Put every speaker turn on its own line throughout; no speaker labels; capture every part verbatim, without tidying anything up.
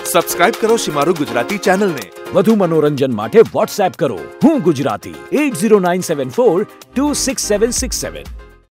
Subscribe કરો શિમારું ગુજરાતી ચેનલને.
વધુ મનોરંજન માટે વોટ્સએપ કરો હું Gujarati at zero nine seven four two six seven six seven.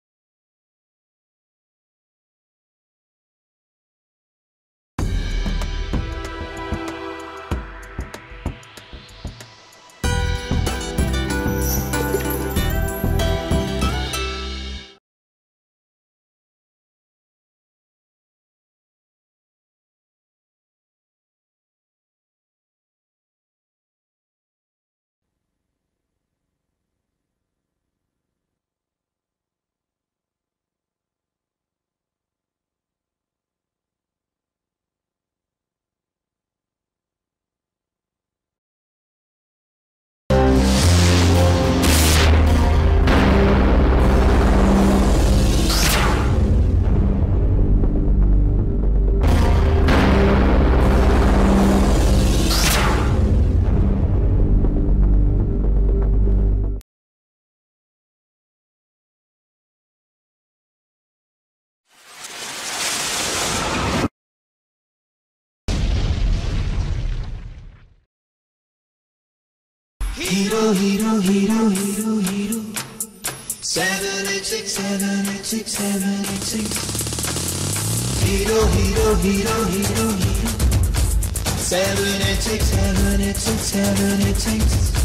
Hero, hero, hero, hero, hero. Seven eight six, seven eight six, seven eight six. Hero, hero, hero, hero, hero. Seven eight six, seven eight six, seven eight six.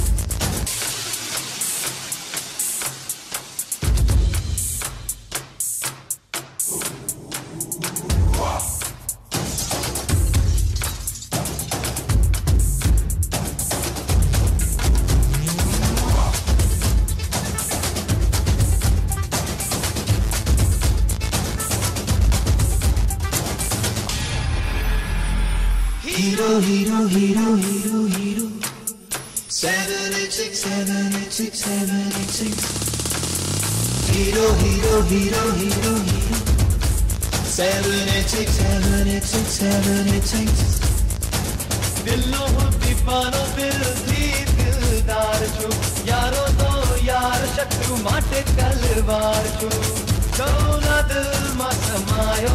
Hero, hero, hero, hero, hero. Seven eight six, seven eight six, seven eight six. Hero, hero, hero, hero, hero. Seven eight six, seven eight six, seven eight six. दिलों दीवानों दिल दी दिलदार छू यारो तो यार शत्रु माटे तलवार छू सोना दिल मा समायो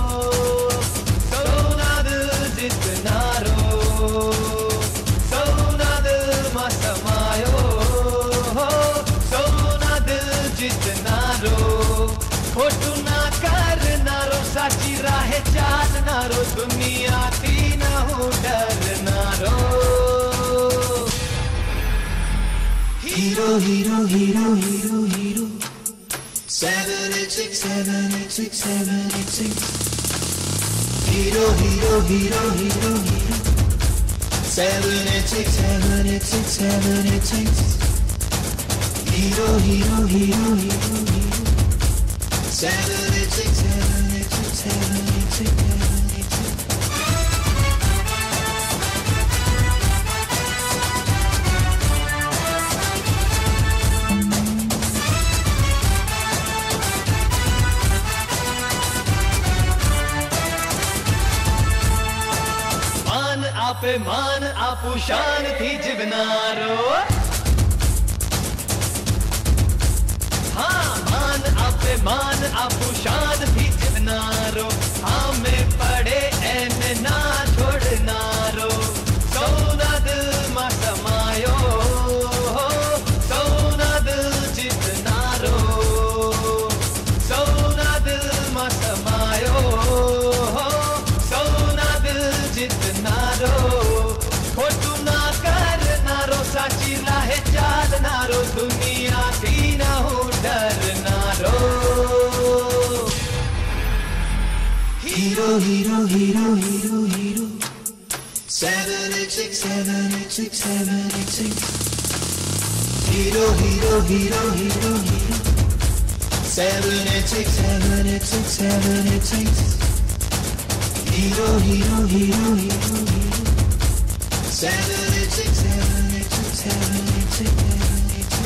सोना दिल जितनारो सोना दिल मा समायो सोना दिल जितनारो खोटू ना करनारो साची राह चालनारो दुनिया की ना हो डरनारो. Hero, hero, hero, hero, hero. Seven eight six, seven eight six, seven eight six. Hero, hero, hero, hero, hero. Seven eight six, seven eight six, seven eight six. Hero, hero, hero, hero, hero. Seven eight six, seven eight six, seven eight six, seven eight six. मान आपे मान आपू शान थी जीवनारो हाँ मान आपे मान आपू शान थी जीवनारो हमें पड़े एन ना छोड़नारो सोना दिल मा समायो सोना दिल जितनारो सोना दिल मा समायो सोना दिल जितनारो खोटू ना करनारो साची राह चालनारो दुनिया की ना हो डरनारो. Hero, hero, hero, hero, hero. Seven eight six, seven eight six, seven eight six. Hero, hero, hero, hero, hero. Seven eight six, seven eight six, seven eight six. Hero, hero, hero, hero, hero. Seven eight six, seven eight six, seven eight six, seven eight six.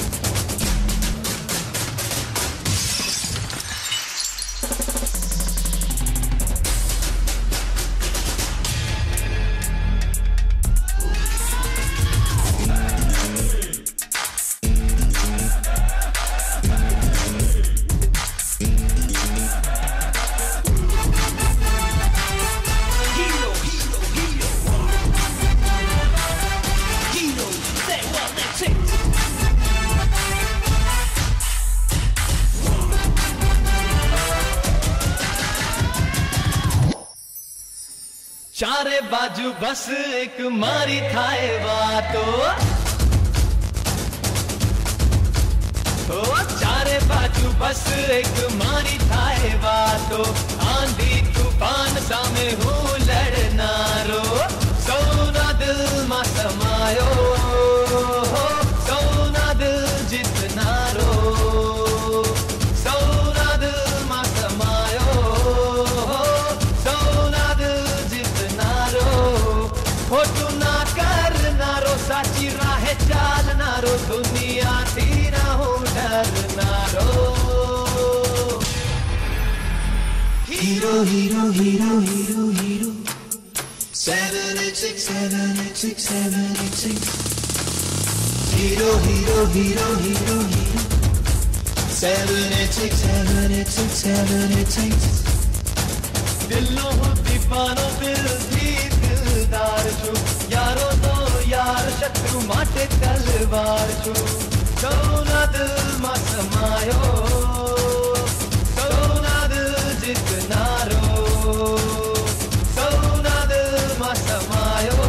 Hero, hero, hero. ચારે બાજુ બસ એક મારી થાય વાતો, ઓ ચારે બાજુ બસ એક મારી થાય વાતો, આંધી તૂફાન સામે હું લડનારો, સૌના દિલમાં સમાયો, સૌના દિલ જીતનારો, સૌના દિલમાં સમાયો, સૌના દિલ જીતનારો, ખોટું ના કરનારો, સાચી રાહે ચાલનારો, દુનિયાથી ના હું ડરનારો. Hero hero hero hero hero seven eight six seven eight six seven eight six. Hero hero hero hero hero seven eight six seven eight six seven eight six. दिलों हो दीवानो दिल भी दिलदार छो, यारो तो यार शत्रु माटे तलवार छो, सौना दिल માં સમાયો, સૌના દિલ જીતનારો, સૌના દિલ માં સમાયો,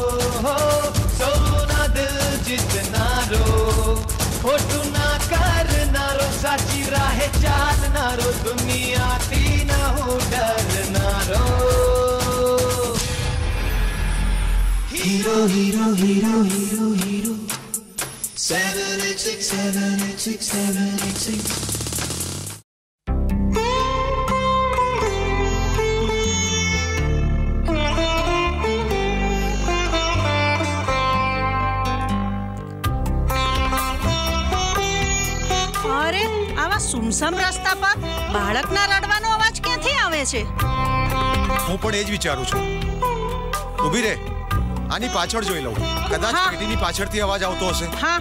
સૌના દિલ જીતનારો, ખોટું ના કરનારો, સાચી રાહે ચાલનારો, દુનિયાથી ના હું ડરનારો. Hero hero hero hero hero seven eight six seven eight six seven eight six.
સુમસામ રસ્તા પર બાળકના રડવાનો અવાજ ક્યાંથી આવે છે?
હું પણ એ જ વિચારું છું. ઊભી રે, આની પાછળ જોઈ લઉં, કદાચ પેટીની પાછળથી અવાજ આવતો હશે.
હા.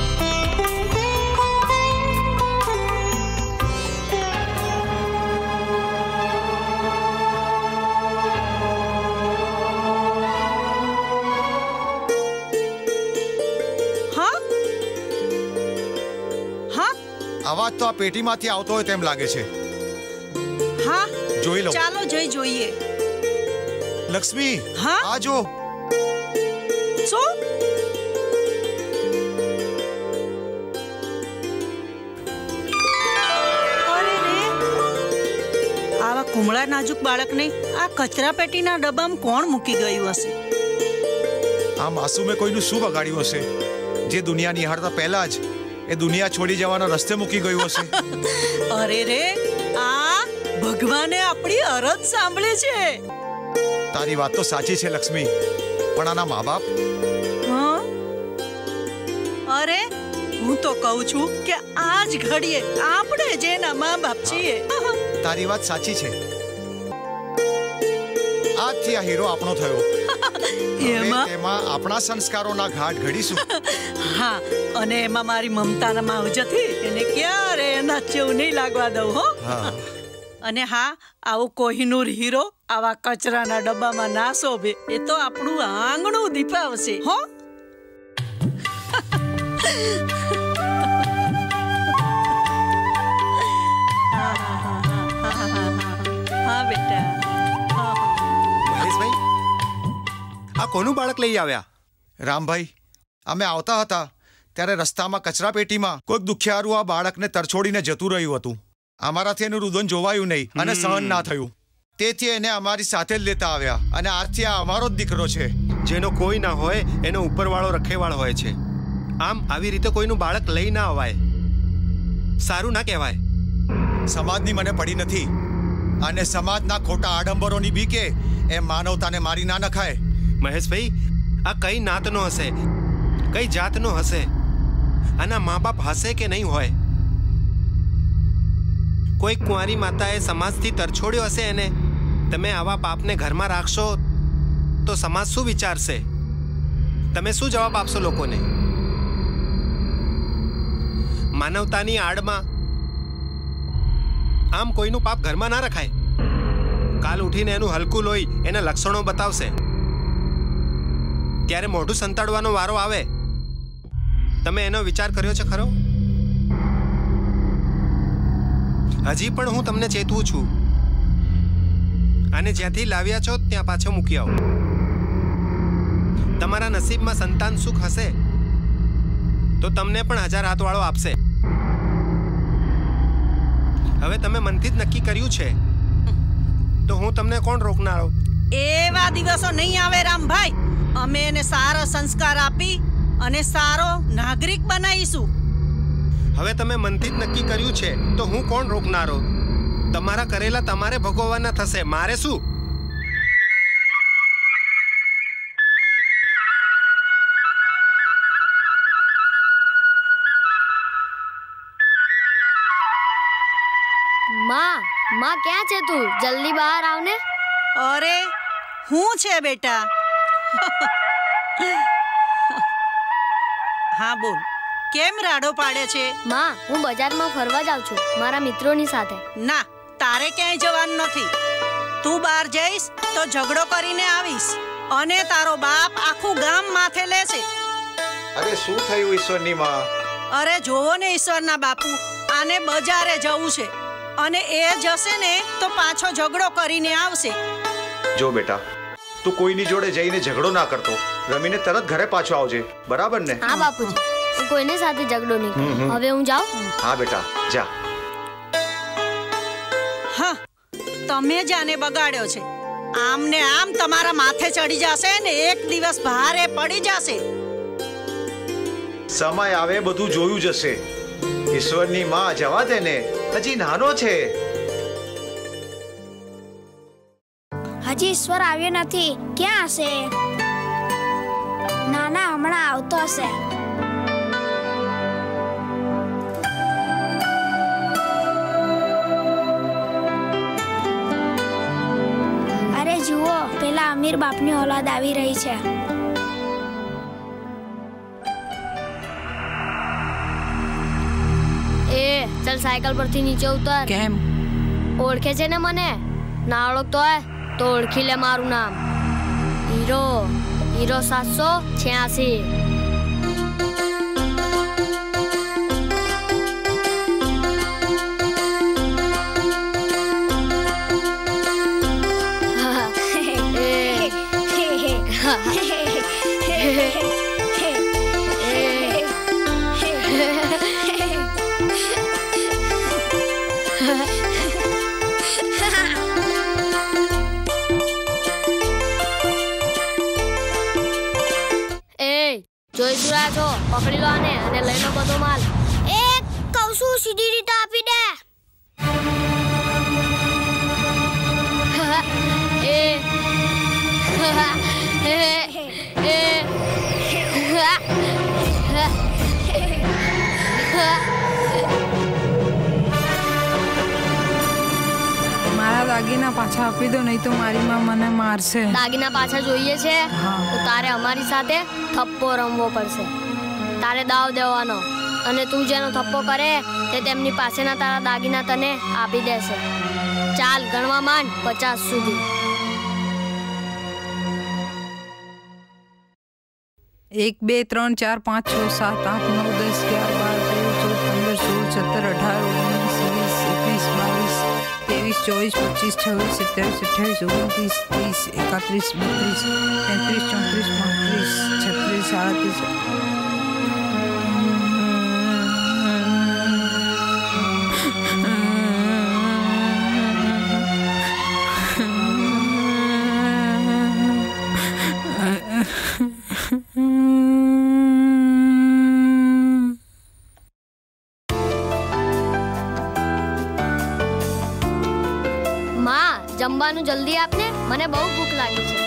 અવાજ તો આ પેટીમાંથી આવતો હોય તેમ લાગે છે.
હા,
જોઈ લો.
ચાલો જઈ જોઈએ.
લક્ષ્મી,
હા
આ જો.
શું? અરે રે, આવા કુમળા નાજુક બાળકને આ કચરા પેટીના ડબ્બામાં કોણ મૂકી ગયું હશે?
આ માસૂમે કોઈનું શું બગાડ્યું હશે, જે દુનિયા નિહાળતા પહેલા જ એ દુનિયા છોડી જવાના રસ્તે મૂકી ગયું હશે.
અરે રે, આ ભગવાને આપણી અરજ સાંભળી છે.
તારી વાત તો સાચી છે લક્ષ્મી, પણ આના મા બાપ?
હા, અરે હું તો કહું છું કે આજ ઘડીએ આપણે જ એના મા બાપ છીએ.
તારી વાત સાચી છે. આજથી આ હીરો આપણો થયો.
એમાં
એમાં આપણા સંસ્કારોના ઘાટ ઘડીશું.
હા, અને એમાં મારી મમતાના માવજથી એને ક્યારે એના જેવું નહીં લાગવા દઉં. હો. અને હા, આવો કોહિનૂર હીરો આવા કચરાના ડબ્બામાં ના શોભે, એ તો આપણું આંગણું દીપાવશે. હો. હા બેટા.
મહેશભાઈ, આ કોનું બાળક લઈ આવ્યા?
રામભાઈ, અમે આવતા હતા ત્યારે રસ્તામાં કચરા પેટીમાં કોઈક દુખિયારું આ બાળકને તરછોડીને જતું રહ્યું હતું. અમારાથી એનું રુદન જોવાયું નહીં અને સહન ના થયું, તેથી એને અમારી સાથે જ લેતા આવ્યા, અને આજથી આ અમારો જ દીકરો છે.
જેનો કોઈ ના હોય એનો ઉપરવાળો રખેવાળ હોય છે. આમ આવી રીતે કોઈનું બાળક લઈ ના અવાય, સારું ના કહેવાય.
સમાજની મને પડી નથી, અને સમાજના ખોટા આડંબરોની બીકે એ માનવતાને મારી ના નખાય.
મહેશભાઈ, આ કઈ નાતનો હશે, કઈ જાતનો હશે? આના મા બાપ હશે કે નહીં હોય? કોઈ કુંવારી માતાએ સમાજથી તરછોડ્યો હશે એને. તમે આવા પાપને ઘરમાં રાખશો તો સમાજ શું વિચારશે? તમે શું જવાબ આપશો લોકોને? માનવતાની આડમાં આમ કોઈનું પાપ ઘરમાં ના રખાય. કાલ ઉઠીને એનું હલકું લોહી એના લક્ષણો બતાવશે, ત્યારે મોઢું સંતાડવાનો વારો આવે. તમે એનો વિચાર કર્યો છે ખરો? હજી પણ હું તમને ચેતવું છું, અને જ્યાંથી લાવ્યા છો ત્યાં પાછો મૂકી આવો. તમારા નસીબમાં સંતાન સુખ હશે તો તમને પણ હજાર હાથવાળો આપશે. હવે તમે મનથી જ નક્કી કર્યું છે તો હું તમને કોણ રોકનારો?
એવા દિવસો નહીં આવે રામભાઈ. અમે એને સારો સંસ્કાર આપી અને સારો નાગરિક બનાવીશું.
હવે તમે મનથી જ નક્કી કર્યું છે તો હું કોણ રોકનારો? તમારા કરેલા તમારે ભોગવવાના થશે, મારે શું?
માં, માં ક્યાં છે તું? જલ્દી બહાર આવ ને.
અરે હું છે બેટા? હા બોલ, કેમ રાડો પાડે છે?
માં, હું બજારમાં ફરવા જાઉં છું મારા મિત્રોની સાથે.
ના, તારે ક્યાંય જવાનું નથી. તું બહાર જઈશ તો ઝઘડો કરીને આવીશ અને તારો બાપ આખું ગામ માથે લેશે.
અરે શું થયું ઈશ્વરની માં?
અરે જોવો ને ઈશ્વરના બાપુ, આને બજારે જવું છે અને એ જશે ને તો પાછો ઝઘડો કરીને આવશે.
જો બેટા, તું કોઈની જોડે જઈને ઝઘડો ના કરતો, રમીને તરત ઘરે પાછો આવજે, બરાબર ને?
હા બાપુજી, હું કોઈની સાથે ઝઘડો નહીં કરું. હવે હું જાઉં?
હા બેટા, જા.
હા, તમે જ આને બગાડ્યો છે. આમ ને આમ તમારા માથે ચડી જશે ને એક દિવસ ભારે પડી જશે.
સમય આવે બધું જોયું જશે. ઈશ્વરની માં જવા દે ને, હજી નાનો છે.
હજી ઈશ્વર આવ્યો નથી, ક્યાં હશે? ના ના, હમણાં આવતો હશે. અરે જુઓ, પેલા અમીર બાપની ઓલાદ આવી રહી છે.
એ ચલ, સાયકલ પરથી નીચે ઉતર.
કેમ?
ઓળખે છે ને મને? ના ઓળખતો હોય તો ઓળખી લે મારું નામ. હીરો, હીરો સાતસો છ્યાસી. જોઈ સુરા છો, પકડી લો આને અને લઈ લો બધો માલ.
એ કહું છું, સીધી રીતે આપી દે.
એ
મારા દાગીના પાછા આપી દો, નહીં તો મારી માં મને મારશે.
દાગીના પાછા જોઈએ છે તો તારે અમારી સાથે થપ્પો રમવો પડશે. તારે દાવ દેવાનો અને તું જેનો થપ્પો કરે તે તેમની પાસેના તારા દાગીના તને આપી દેશે. ચાલ, ગણવા માંડ પચાસ સુધી.
એક બે ત્રણ ચાર પાંચ છ સાત આઠ નવ દસ અગિયાર બાર તેર ચૌદ પંદર સોળ સત્તર અઢાર ઓગણીસ વીસ એકવીસ બાવીસ ત્રેવીસ ચોવીસ પચીસ છવ્વીસ સત્યાવીસ અઠ્યાવીસ ઓગણત્રીસ ત્રીસ એકત્રીસ બત્રીસ તેત્રીસ ચોત્રીસ પાંત્રીસ છત્રીસ સાડત્રીસ.
જમવાનું જલ્દી આપને, મને બહુ ભૂખ લાગી છે.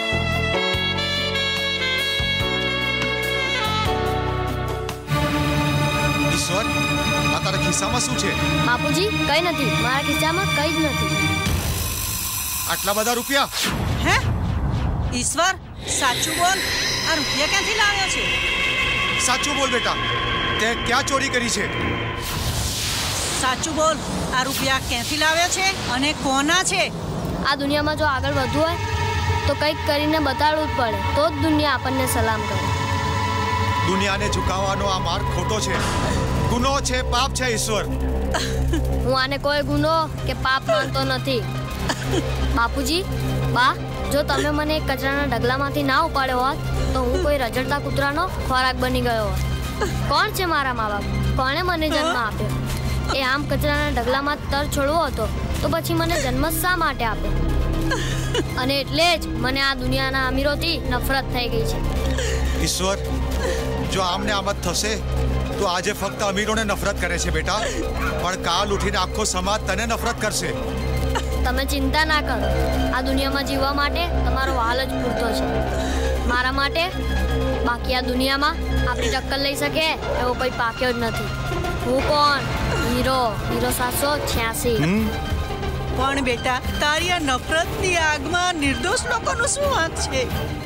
ઈશ્વર, આ તારા ખિસ્સામાં શું છે?
બાપુજી, કઈ નથી, મારા ખિસ્સામાં કઈ જ નથી.
આટલા બધા રૂપિયા?
હે ઈશ્વર, સાચું બોલ, આ રૂપિયા ક્યાંથી લાવ્યો છે?
સાચું બોલ બેટા, તે ક્યાં ચોરી કરી છે?
સાચું બોલ, આ રૂપિયા ક્યાંથી લાવ્યો છે અને કોના છે?
આ દુનિયામાં જો આગળ વધવું હોય તો કંઈક કરીને બતાડવું જ પડે, તો જ દુનિયા આપણને સલામ કરે.
દુનિયાને ઝુકાવવાનો આ માર્ગ ખોટો છે, ગુનો છે, પાપ છે. ઈશ્વર,
હું આને કોઈ ગુનો કે પાપ માનતો નથી. બાપુજી, બા, જો તમે મને એક કચરાના ઢગલામાંથી ના ઉપાડ્યો હોત તો હું કોઈ રજડતા કૂતરાનો ખોરાક બની ગયો હોત. કોણ છે મારા મા બાપ? કોણે મને જન્મ આપ્યો? એ આમ કચરાના ઢગલામાં તર છોડવો હતો તો પછી મને જન્મ શા માટે આપ્યો? અને એટલે જ મને આ દુનિયાના અમીરોથી નફરત થઈ ગઈ છે.
ઈશ્વર, જો આમને આમ જ થશે તો આજે ફક્ત અમીરોને નફરત કરે છે બેટા, પણ કાલ ઉઠીને આખો સમાજ તને નફરત કરશે.
તમે ચિંતા ના કરો, આ દુનિયામાં જીવવા માટે તમારો હાલ જ પૂરતો છે. મારા માટે બાકી આ દુનિયામાં આપણી ટક્કર લઈ શકે એવો કોઈ પાક્યો જ નથી. હું કોણ? હીરો હીરો સાતસો છ્યાસી.
પણ બેટા, તારી આ નફરતની આગમાં નિર્દોષ લોકોનો શું વાંક છે?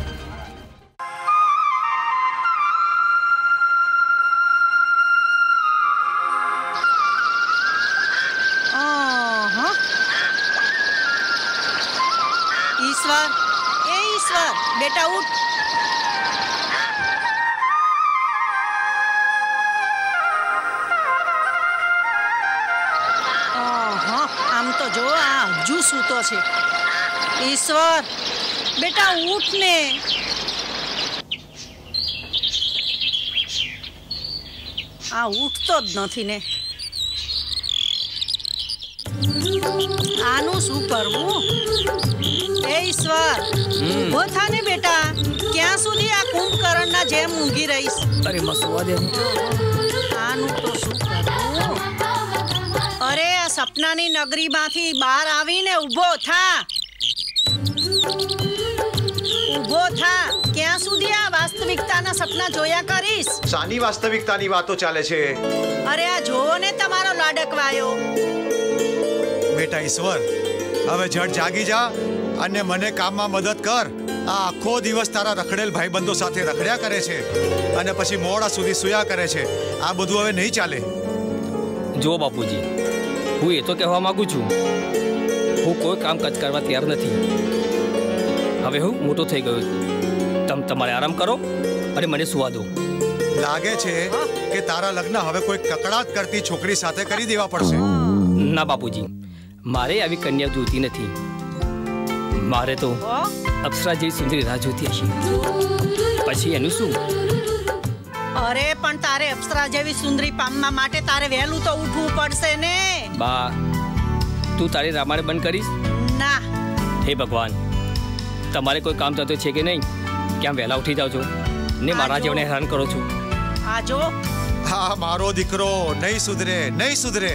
ઈશ્વર, એ ઈશ્વર, બેટા ઉઠ. આમ તો જો આ હજુ સૂતો છે. ઈશ્વર, બેટા ઉઠ ને. આ ઉઠતો જ નથી ને. આનું શું કરવું? એ ઈશ્વર, ઊભો થા ને બેટા. ક્યાં સુધી આ કુંભકર્ણના જેમ ઊંઘી રહીશ?
અરે મસવા દે.
આનું તો શું કરવું? અરે આ સપનાની નગરીમાંથી બહાર આવીને ઊભો થા. ઊભો થા. ક્યાં સુધી આ વાસ્તવિકતાના સપના જોયા કરીશ?
શાની વાસ્તવિકતાની વાતો ચાલે છે?
અરે આ જોવો ને તમારો લાડકવાયો.
બેટા ઈશ્વર, હવે જડ જાગી જા અને મને કામમાં મદદ કર. આ આખો દિવસ તારા રખડેલ ભાઈબંધો સાથે રખડ્યા કરે છે અને પછી મોડા સુધી સૂયા કરે છે. આ બધું હવે નહીં ચાલે.
જો બાપુજી, હું એ તો કહેવા માંગુ છું, હું કોઈ કામ કાજ કરવા તૈયાર નથી. હવે હું મોટો થઈ ગયો. તમ તમારે આરામ કરો અને મને સુવા દો.
લાગે છે કે તારા લગ્ન હવે કોઈ કકડાટ કરતી છોકરી સાથે કરી દેવા પડશે.
ના બાપુજી, મારે આવી કન્યા જોઈતી નથી. મારે તો અપ્સરા જેવી સુંદરી રાહ જોતી હશે. પછી એનું શું?
અરે પણ તારે અપ્સરા જેવી સુંદરી પામવા માટે તારે વહેલું તો ઉઠવું પડશે ને.
બા, તું તારી રામાયણ બંધ કરીશ?
ના.
હે ભગવાન, તમારે કોઈ કામ થતું છે કે નહીં? ક્યાં વહેલા ઉઠી જાવ છો ને મારા જેવને હેરાન કરો છો.
આ જો,
હા, મારો દીકરો નહીં સુધરે, નહીં સુધરે.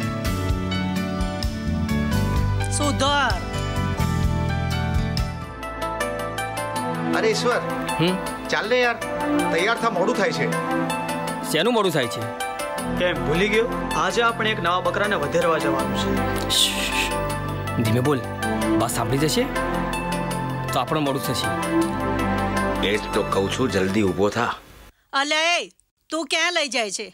સુધર.
અરે ઈશ્વર,
હમ
ચાલ ને યાર, તૈયાર થા, મોડું થાય છે.
શેનું મોડું થાય છે?
કેમ ભૂલી ગયો? આજે આપણે એક નવા બકરાને વધેરવા જવાનું છે.
ધીમે બોલ, બસ સાંભળી જશે તો આપણું મોડું થશે.
એ જ તો કહું છું, જલ્દી ઊભો થા.
અલ્યા એ, તું ક્યાં લઈ જાય છે?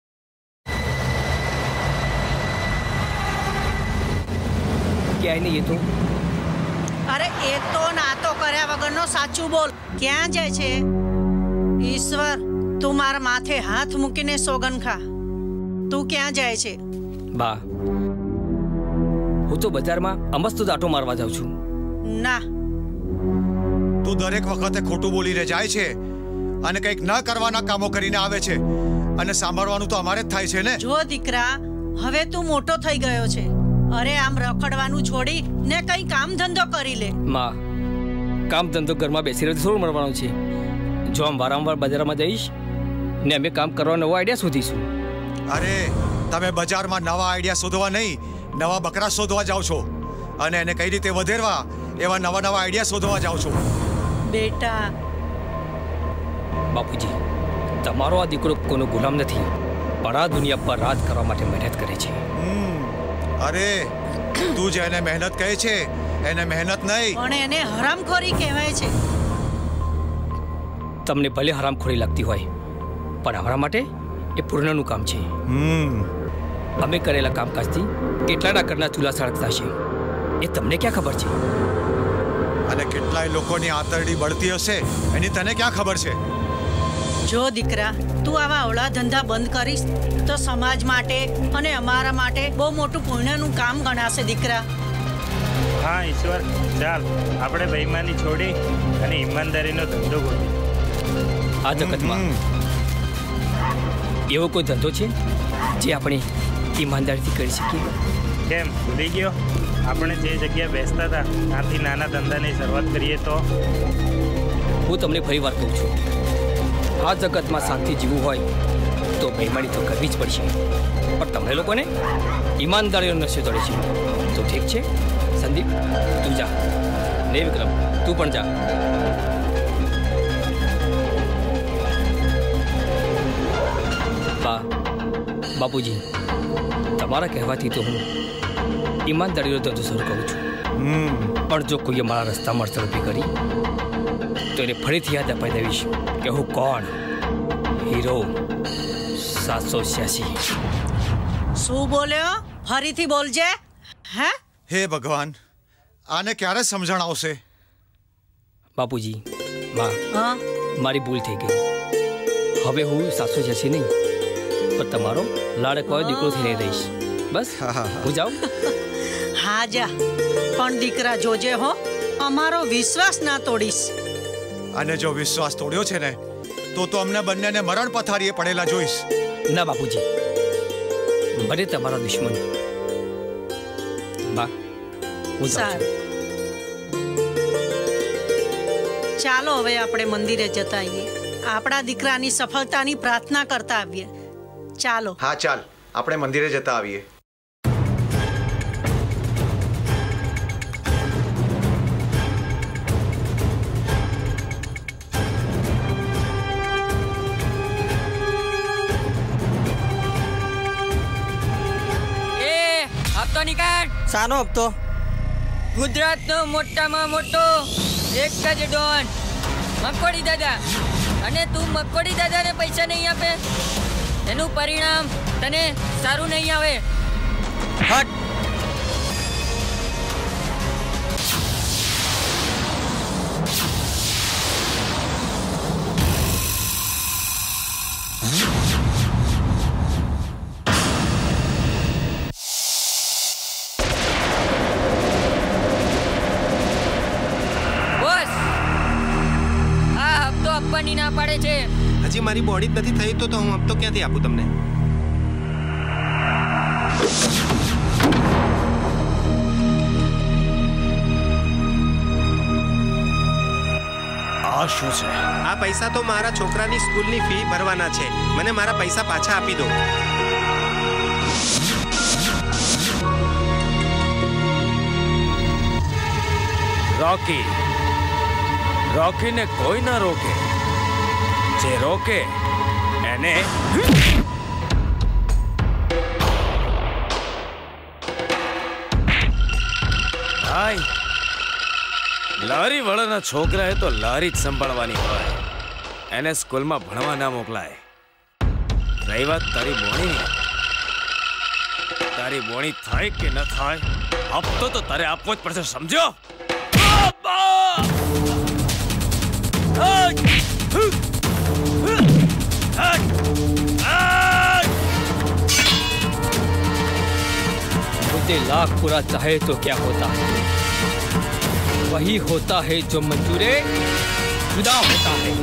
ક્યાંય નહીં. એ તો
અરે એ તો નાતો કર્યા વગરનો સાચું બોલ. ક્યાં જાય છે? ઈશ્વર, તું મારા માથે હાથ મૂકીને સોગન ખા. તું ક્યાં જાય છે?
બા, હું તો બજારમાં અમસ્ત દાટો મારવા જાઉં છું.
ના.
તું દરેક વખતે ખોટું બોલીને જાય છે અને કંઈક ન કરવાના કામો કરીને આવે છે અને સાંભળવાનું તો અમારે જ થાય છે ને.
જો દીકરા, હવે તું મોટો થઈ ગયો છે. અરે આમ રખડવાનું છોડી ને કઈ કામ ધંધો કરી લે.
માં, કામ ધંધો ઘરમાં બેસી રહી થોડું મળવાનું છે. જો આમ વારંવાર બજારમાં જઈશ ને અમે કામ કરવા નવો આઈડિયા શોધીશું.
અરે તમે બજારમાં નવા આઈડિયા શોધવા નહીં, નવા બકરા શોધવા જાઓ છો અને એને કઈ રીતે વધેરવા એવા નવા નવા આઈડિયા શોધવા જાઓ છો.
બેટા,
બાપુજી, તમારો આ દીકરો કોનો ગુલામ નથી, પણ આ દુનિયા પર રાજ કરવા માટે મહેનત કરે છે.
અરે તું જેને મહેનત કહે છે એને મહેનત નહીં,
પણ એને હરામખોરી કહેવાય છે.
તમને ભલે હરામખોરી લાગતી હોય, પણ અમારા માટે એ પૂર્ણનું કામ છે. અમે કરેલા કામકાજથી કેટલાના ઘરના ચૂલા સળગતા છે એ તમને ક્યાં ખબર છે?
અને કેટલાય લોકોની આંતરડી બળતી હશે એની તને ક્યાં ખબર છે?
જો દીકરા, તું આવા અવળા ધંધા બંધ કરીશ તો સમાજ માટે અને અમારા માટે બહુ મોટું પુણ્યનું કામ ગણાશે દીકરા.
હા ઈશ્વર, ચાલ આપણે બેઈમાની છોડી અને ઈમાનદારીનો ધંધો ગોઠવીએ.
આ જગતમાં એવો કોઈ ધંધો છે જે આપણે ઈમાનદારીથી કરી શકીએ?
કેમ ભૂલી ગયો? આપણે જે જગ્યાએ બેસતા હતા ત્યાંથી નાના ધંધાની શરૂઆત કરીએ તો?
હું તમને ફરી વાર કહું છું, આ જગતમાં શાંતિ જીવવું હોય તો બેઈમાની તો કરવી જ પડશે. પણ તમને લોકોને ઈમાનદારીનો નશો ચડે છે. તો ઠીક છે સંદીપ, તું જા. ને વિક્રમ, તું પણ જા. બા બાપુજી, તમારા કહેવાથી તો હું ઈમાનદારીનો ધંધો શરૂ કરું છું. પણ જો કોઈએ મારા રસ્તામાં અડચણ ઊભી કરી તો એને ફરીથી યાદ અપાઈ દેવીશ કે હું કોણ. હીરો સાતસો છ્યાસી.
શું બોલ્યો? ફરીથી બોલજે. હે
હે ભગવાન, આને ક્યારે સમજણ આવશે?
બાપુજી, માં, મારી ભૂલ થઈ ગઈ. હવે હું સાતસો છ્યાસી નહીં પણ તમારો લાડકવાયો દીકરો થઈને રહીશ. બસ હું જાઉં?
હા જા, પણ દીકરા જોજે હો, અમારો વિશ્વાસ ના તોડીશ.
અને જો વિશ્વાસ તોડ્યો છે ને તો તો અમને બંનેને મરણ પથારીએ પડેલા જોઈશ.
ના બાપુજી, ભલે તમારા દુશ્મન. બા, હું જાઉં છું.
ચાલો હવે આપણે મંદિરે જતા આવીએ. આપણા દીકરાની સફળતાની પ્રાર્થના કરતા આવીએ. ચાલો.
હા ચાલ, આપણે મંદિરે જતા આવીએ.
હપ્તો નીકાળ. શાનો હપ્તો? ગુજરાતનો મોટામાં મોટો એક જ ડોન મકોડી દાદા. અને તું મકોડી દાદાને પૈસા નહીં આપે એનું પરિણામ તને સારું નહીં આવે. હટ.
ના પાડે છે. હજી મારી બોડી જ નથી થઈ તો તો હું હપ્તો ક્યાંથી આપું તમને?
આ શું છે?
આ પૈસા તો મારા છોકરાની સ્કૂલની ફી ભરવાના છે. મને મારા પૈસા પાછા આપી દો.
રોકી રોકીને કોઈ ના રોકે. જે રોકે એને ભાઈ, લારી વાળાના છોકરાએ તો લારી જ સંભાળવાની હોય, એને સ્કૂલમાં ભણવા ના મોકલાય. રહી વાત તારી બોણીની, તારી બોણી થાય કે ન થાય હપ્તો તો તારે આપવો જ પડશે, સમજો?
मुझे लाख पूरा चाहे तो क्या होता है, वही होता है जो मंजूरे जुदा होता है.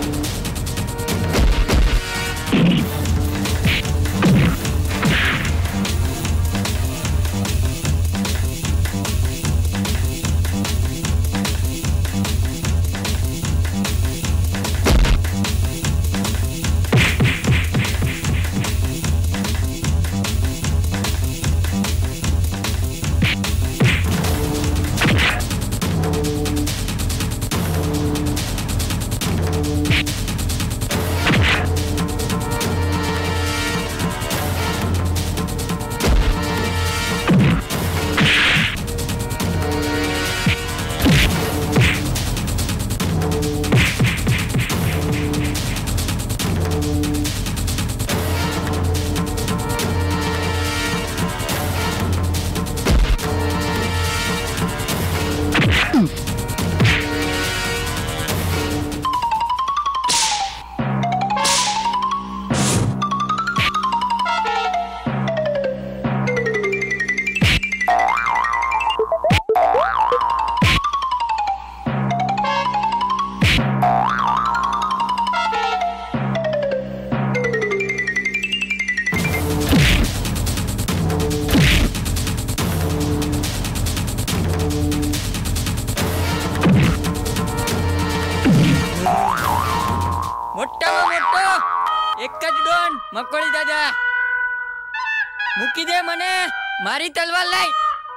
મોટામાં મોટો એક જ ડોન મકોડી દાદા. મૂકી દે મને, મારી તલવાર લાઈ.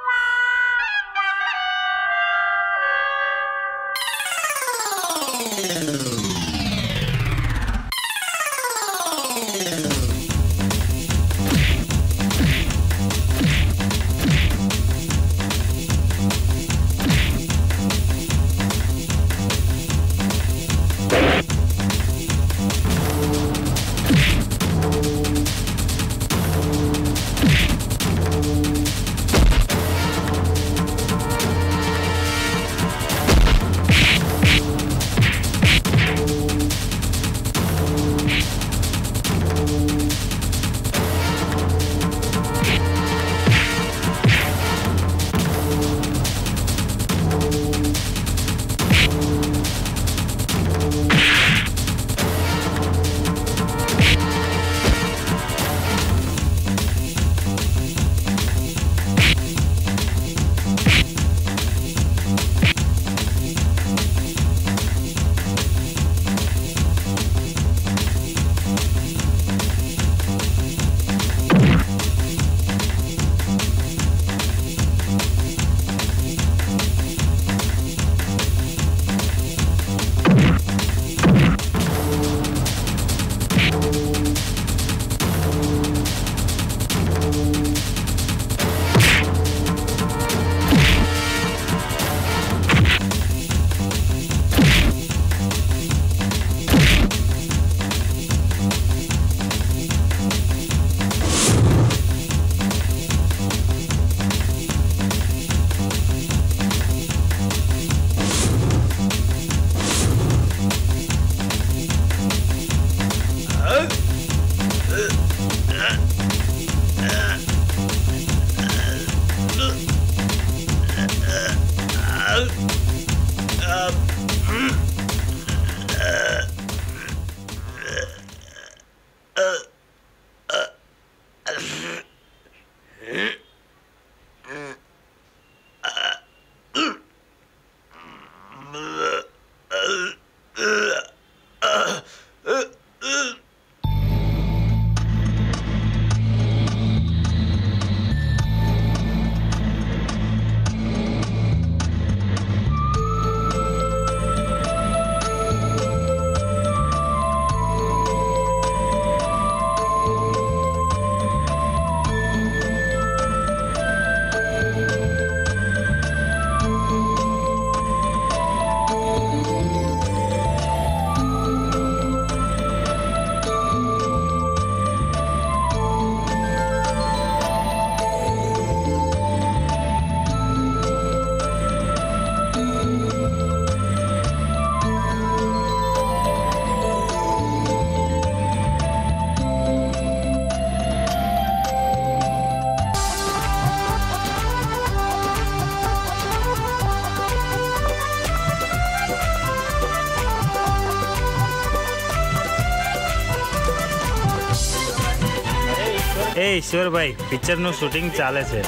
એ ઈશ્વરભાઈ, પિક્ચરનું શૂટિંગ ચાલે છે.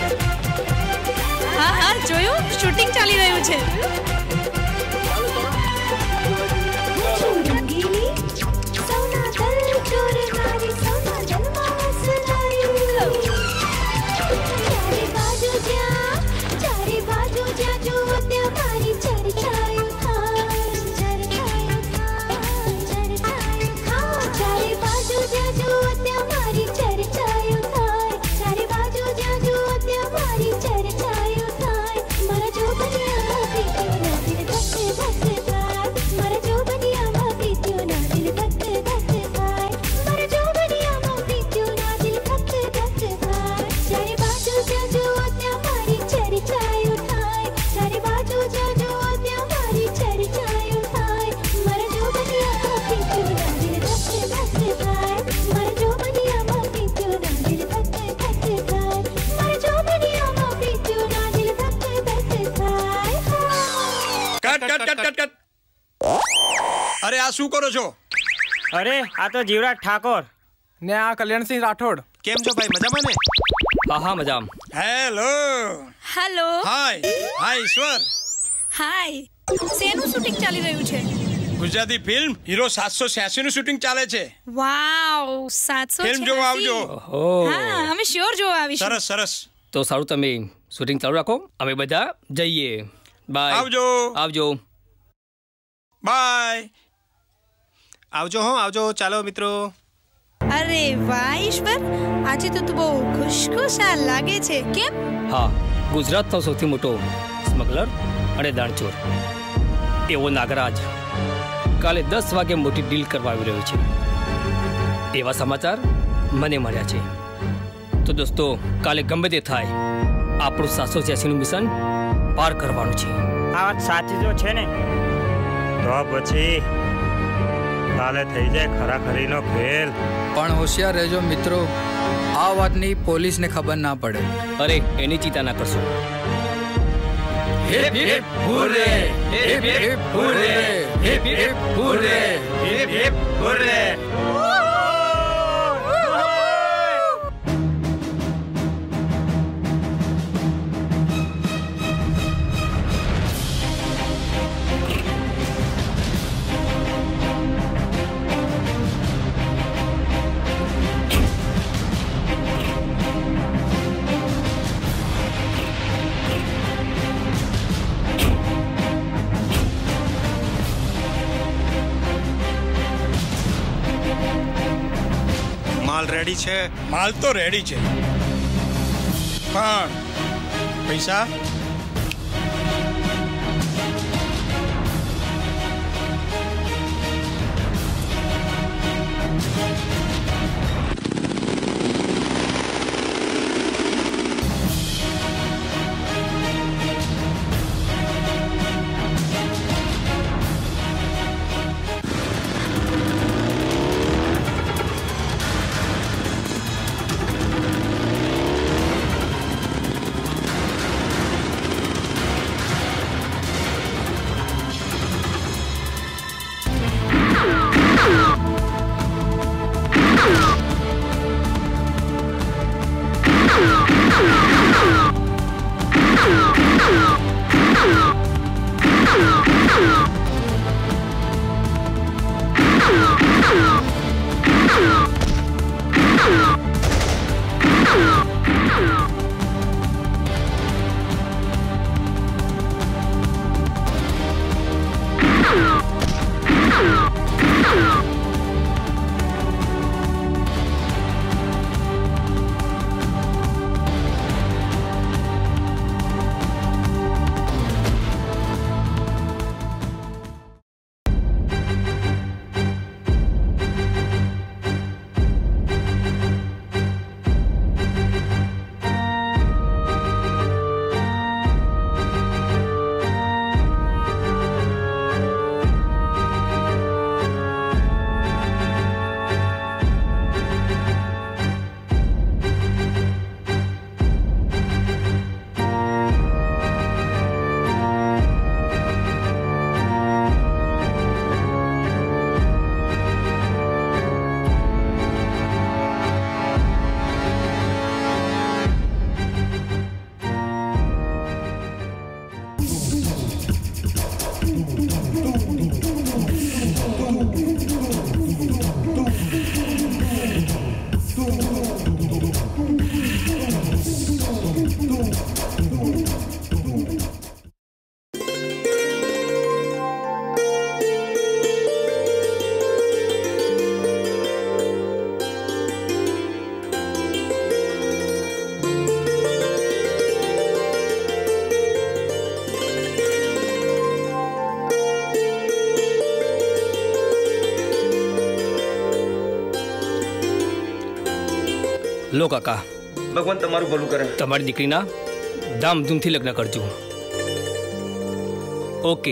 હા હા જોયું, શૂટિંગ ચાલી રહ્યું છે.
અરે આ શું કરો છો?
અરે આ તો જીવરાજ ઠાકોર
ને આ કલ્યાણસિંહ રાઠોડ.
કેમ છો ભાઈ, મજામાં ને?
હા હા મજામાં.
હેલો.
હેલો.
હાય હાય ઈશ્વર.
હાય. શેનું શૂટિંગ ચાલી રહ્યું છે?
ગુજરાતી ફિલ્મ હીરો સાતસો છ્યાસી નું શૂટિંગ ચાલે છે.
વાવ સાતસો
ફિલ્મ જોવા આવજો.
હા અમે શ્યોર જોવા આવીશું.
સરસ સરસ.
તો સારું તમે શૂટિંગ ચાલુ રાખો, અમે બધા જઈએ. બાય.
આવજો.
આવજો.
બાય.
આવજો હો આવજો. ચાલો મિત્રો.
અરે વાહ ઈશ્વર, આજે તો તું બહુ ખુશખુશાલ લાગે છે. કેમ?
હા, ગુજરાતનો સૌથી મોટો સ્મગલર અને દાણચોર એવો નાગરાજ કાલે દસ વાગે મોટી ડીલ કરવા આવી રહ્યો છે, એવા સમાચાર મને મળ્યા છે. તો દોસ્તો, કાલે ગમે તે થાય આપણું સાતસો છ્યાસી નું મિશન પાર કરવાનું છે.
આ વાત સાચી જો છે ને, તો પછી કાલે થઈ જાય ખરાખરીનો ખેલ.
પણ હોશિયાર રહેજો મિત્રો, આ વાતની પોલીસને ખબર ના પડે.
અરે એની ચિંતા ના કરશો.
Hip hip hurray, hip hip hurray, hip hip hurray, hip hip hurray.
Ready છે?
માલ તો રેડી છે, પણ પૈસા
લો કાકા,
ભગવાન તમારું ભલું કરે.
તમારી દીકરીના ધામધૂમથી લગ્ન કરજો. ઓકે.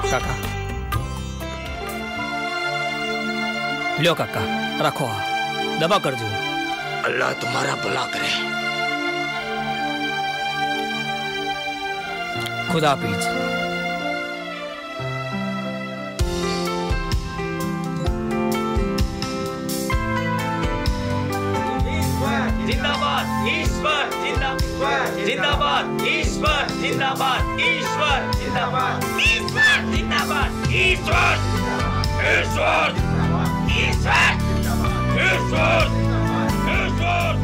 काका लो काका रखो आ दबा कर जो।
अल्लाह तुम्हारा भला करे।
खुदा हाफिज।
जिंदाबाद ईश्वर जिंदाबाद जिंदाबाद ईश्वर जिंदाबाद ईश्वर जिंदाबाद ईश्वर जिंदाबाद ईश्वर ईश्वर ईश्वर ईश्वर ईश्वर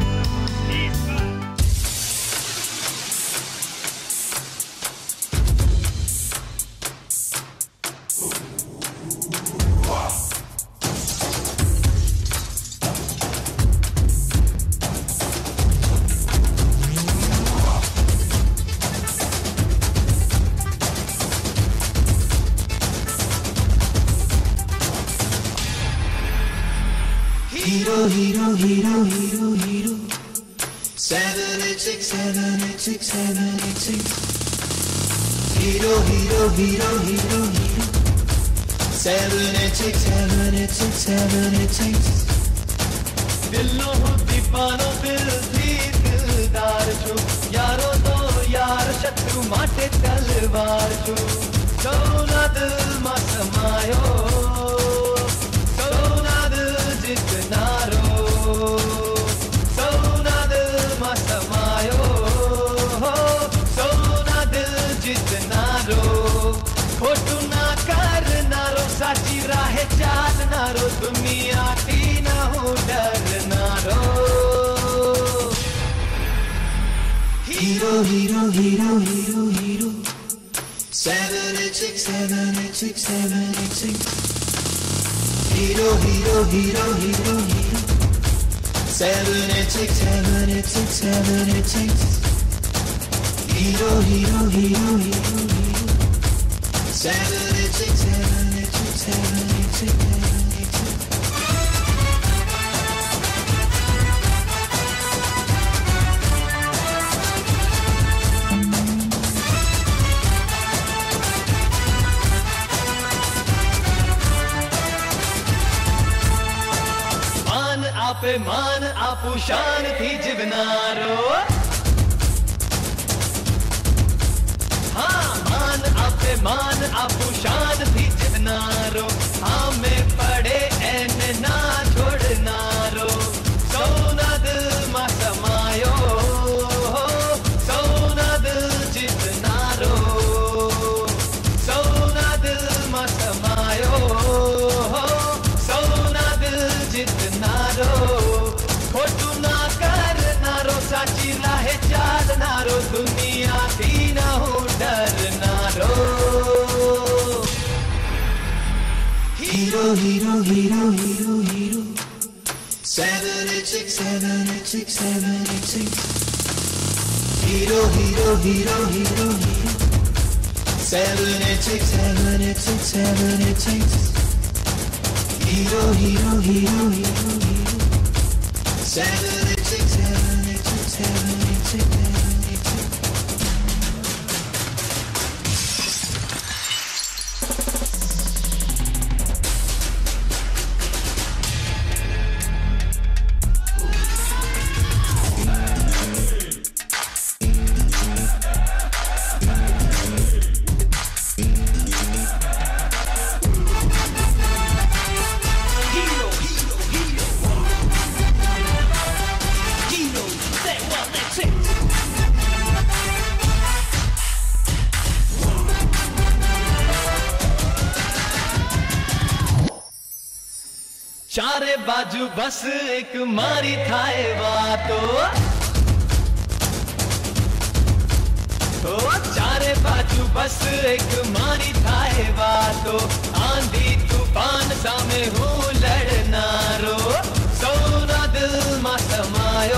Hero, hero, hero, hero, hero. Seven eight six, seven eight six, seven eight six. Hero, hero, hero, hero, hero. Seven eight six, seven eight six, seven eight six. दिलों दीवानों दिल थी दिलदार छू यारो तो यार शत्रु माटे तलवार छू सोना दिल मा समायो सोना दिल जितनारो सोना दिल मा समायो सोना दिल जितनारो खोटू ना कर नारो साची राह चाल नारो दुनिया की ना हो डर नारो hero hero hero hero hero seven eight six seven eight six seven eight six Hero hero hero hero hero seven eight six seven eight six seven eight six Hero hero hero hero hero seven eight six seven eight six seven eight six seven eight six आपे मान आपू शान थी जीवनारो हाँ मान आपे मान आपू शान थी जीवनारो हमें पड़े एन ना छोड़नारो सोना दिल मा समायो सोना दिल जितनारो सोना दिल मा समायो सोना दिल जितनारो खोटू ना कर नारो साची राह चाल नारो दुनिया की ना हो डर नारो hero hero hero hero hero seven eight six seven eight six seven eight six Hero hero hero hero hero seven eight six seven eight six seven eight six Hero, hero, hero, hero, hero. Seven, eight, six, seven, eight, six, seven, eight, six, seven, eight, six. चारे बाजू बस एक मारी थाए वातो तो चारे बाजू बस एक मारी थाए वातो आंधी तूफान सामे हूँ लड़नारो सोना दिल मा समायो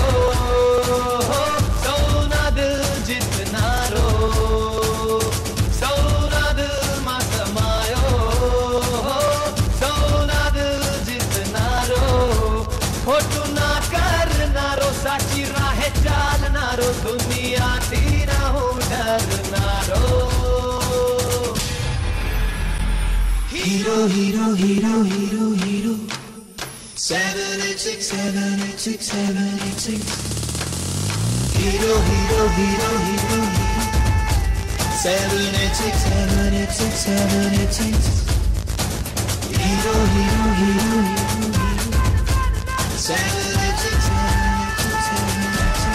सोना दिल जितनारो सोना दिल मा समायो खोटू ना कर नारो साची राह चाल नारो दुनिया की ना हो डर नारो Hero, hero, hero, hero, hero. Seven eight six, seven eight six, seven eight six. Hero, hero, hero, hero, hero. Seven eight six, seven eight six, seven eight six. Hero, hero, hero, hero, hero. Seven eight six, seven eight six, seven eight six.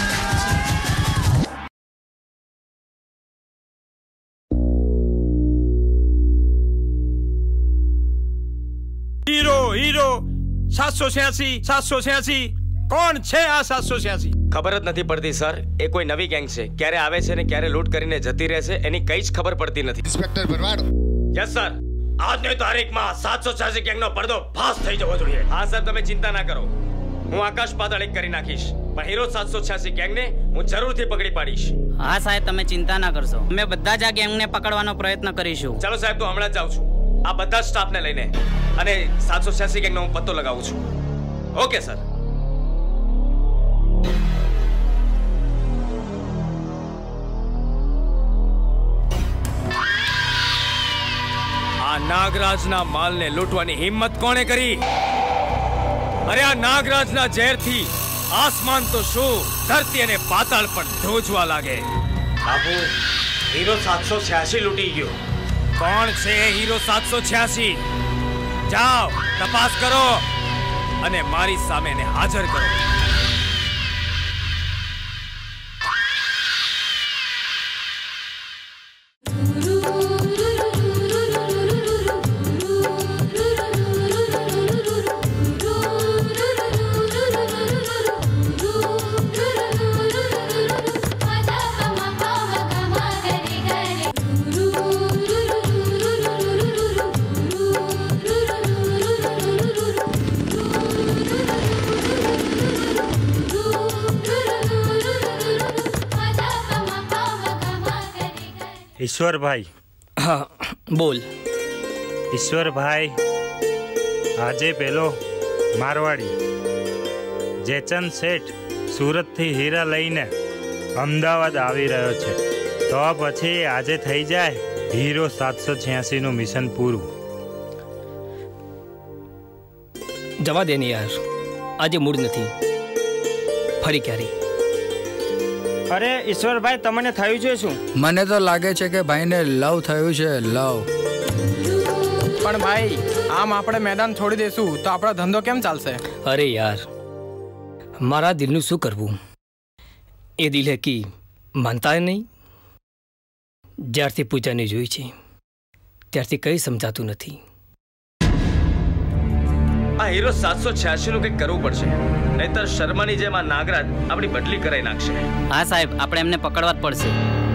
Hero hero સાતસો છ્યાસી સાતસો છ્યાસી કોણ છે આ સાતસો છ્યાસી?
ખબર જ નથી પડતી સર. એ કોઈ નવી ગેંગ છે. ક્યારે આવે છે ને ક્યારે લૂંટ કરીને જતી રહે છે એની કઈ જ ખબર પડતી નથી.
ઇન્સ્પેક્ટર ભરવાડ.
Yes sir. આજની તારીખમાં સાતસો છ્યાસી ગેંગનો પડદો ફાસ થઈ જવો જોઈએ. હા સર, તમે ચિંતા ના કરો. હું આકાશ પાતાળ એક કરી નાખીશ, પણ હીરો સાતસો છ્યાસી ગેંગને હું જરૂરથી પકડી પાડીશ.
હા સાહેબ, તમે ચિંતા ના કરશો. અમે બધા જ આ ગેંગને પકડવાનો પ્રયત્ન કરીશું.
ચાલો સાહેબ, તો હમણાં જ જાઉં છું આ બધા સ્ટાફને લઈને, અને સાતસો છ્યાસી ગેંગનો હું પત્તો લગાવું છું. Okay sir. આ નાગરાજના માલને લૂંટવાની હિંમત કોણે કરી? અરે આ નાગરાજના ઝેરથી આસમાન તો શું, ધરતી અને પાતાળ પણ ધ્રુજવા લાગે. બાપુ, હીરો સાતસો છ્યાસી લૂંટી ગયો. કોણ છે હીરો સાતસો છ્યાસી? જાઓ, તપાસ કરો અને મારી સામે એને હાજર કરો.
ઈશ્વરભાઈ.
હા બોલ.
ઈશ્વરભાઈ, આજે પેલો મારવાડી જેચન શેઠ સુરતથી હીરા લઈને અમદાવાદ આવી રહ્યો છે, તો પછી આજે થઈ જાય હીરો સાતસો છ્યાસી નું મિશન પૂરું.
જવા દે ને યાર, આજે મૂડ નથી. ફરી ક્યારે?
અરે ઈશ્વરભાઈ, તમને થયું છે શું?
મને તો લાગે છે કે ભાઈને લવ થયું છે, લવ.
પણ ભાઈ, આમ આપણે મેદાન છોડી દેશું તો આપણો ધંધો કેમ ચાલશે?
અરે યાર, મારા દિલનું શું કરવું? એ દિલ હે કી માનતા નહીં. જ્યારથી પૂજાને જોઈ છે ત્યારથી કંઈ સમજાતું નથી.
આ હીરો સાતસો છ્યાસી નું કંઈક કરવું પડશે, નહીતર શર્માની જેમ આ નાગરાજ આપણી બદલી કરાઈ નાખશે.
હા સાહેબ, આપણે એમને પકડવા જ પડશે.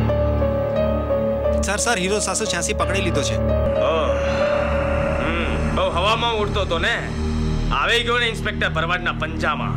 સર સર હીરો સાતસો છ્યાસી પકડી લીધો છે.
બહુ હવામાં ઉડતો તો ને, આવી ગયો ને ઇન્સ્પેક્ટર ભરવાડના પંજામાં.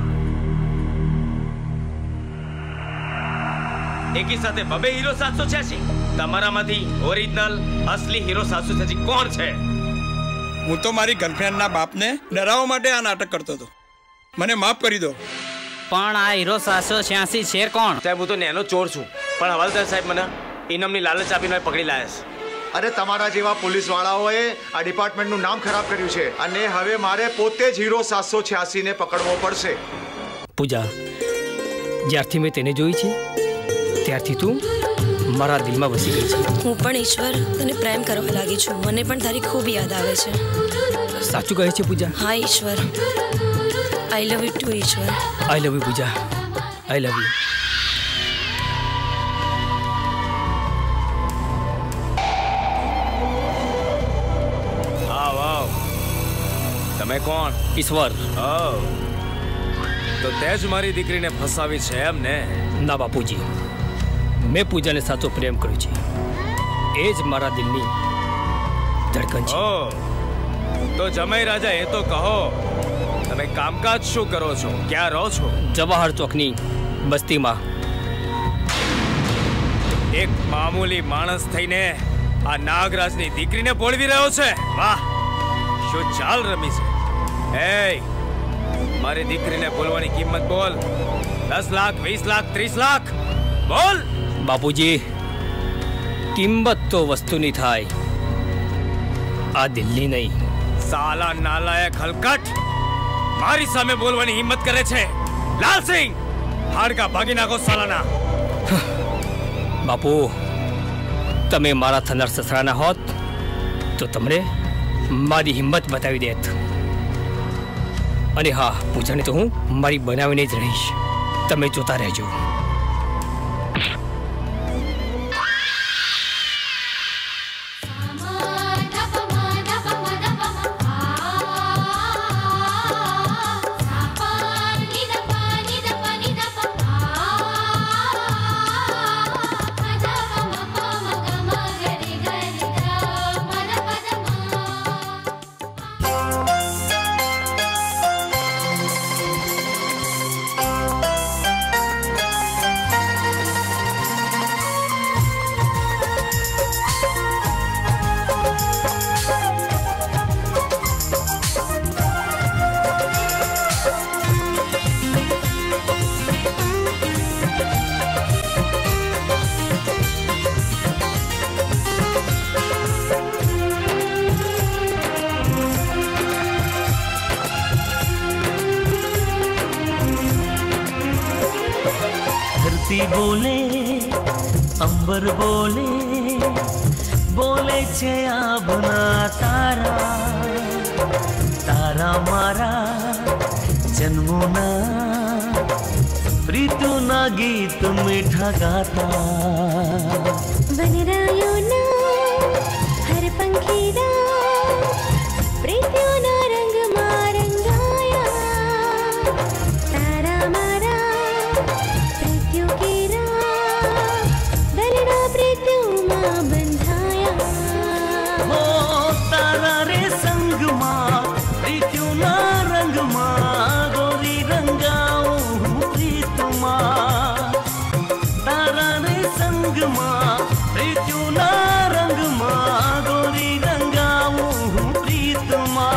એકી સાથે બબે હીરો સાતસો છ્યાસી. તમારામાંથી ઓરિજિનલ અસલી હીરો સાતસો છ્યાસી કોણ છે?
હું તો મારી ગર્લફ્રેન્ડના બાપને ડરાવવા માટે આ નાટક કરતો હતો. મને માફ કરી દો.
પણ આ હીરો સાતસો છ્યાસી શેર કોણ?
સાહેબ, હું તો નેનો ચોર છું, પણ હવાલદાર સાહેબ મને ઇનામની લાલચ આપીને પકડી લાયા છે.
અરે તમારા જેવા પોલીસ વાળાઓએ આ ડિપાર્ટમેન્ટનું નામ ખરાબ કર્યું છે, અને હવે મારે પોતે જ હીરો સાતસો છ્યાસી ને પકડવો પડશે.
પૂજા, જ્યારથી મેં તેને જોઈ છે ત્યારથી તું મારા દિલમાં વસી ગઈ છે.
હું પણ ઈશ્વર તને પ્રેમ કરવા લાગી છું. મને પણ તારી ખૂબ યાદ આવે છે.
સાચું કહે છે પૂજા?
હા ઈશ્વર, I love you too Ishwar.
I love you Pooja, I love you.
તમે કોણ?
ઈશ્વર.
તો તે જ મારી દીકરીને ફસાવી છે એમ ને?
ના બાપુજી, મેં પૂજાને સાચો પ્રેમ કર્યો છે. એ જ મારા દિલની ધડકન છે.
તો જમાઈ રાજા, એ તો કહો, તમે કામકાજ શું કરો છો? ક્યાં રહો છો?
જવાહર ચોકની બસ્તીમાં.
એક મામૂલી માણસ થઈને આ નાગરાજની દીકરીને બોળવી રહ્યો છે? વાહ, શું ચાલ રમી છે! એ મારી દીકરીને બોલવાની કિંમત બોલ. દસ લાખ, વીસ લાખ, ત્રીસ લાખ બોલ.
બાપુજી, કિંમત તો વસ્તુની થાય, આ દિલ્હી નહીં.
સાલા નાલાયક હલકટ મારી સામે બોલવાની હિંમત કરે છે. લાલસિંહ હાડકા ભાગી નાખો સાલાના.
બાપુ તમે મારા થનાર સસરાના હોત તો તમને મારી હિંમત બતાવી દેત. અને હા, પૂજાને તો હું મારી બનાવીને જ રહીશ. તમે જોતા રહેજો.
बोले अंबर बोले बोले छे आभना तारा तारा मारा जन्मोना प्रीतुना गीत मीठा गाता
वनरायोना हर पंखीड़ा प्रीतियोना रंग में रंगाया तारा मारा प्रीतियों के दरड़ा प्रीतियों में बंधाया
हो तारा रे संग मां प्रीतियों ना रंग मां गोरी रंगाओ प्रीतुमा तारा रे संग मां प्रीतियों ना रंग मां गोरी रंगाओ प्रीतुमा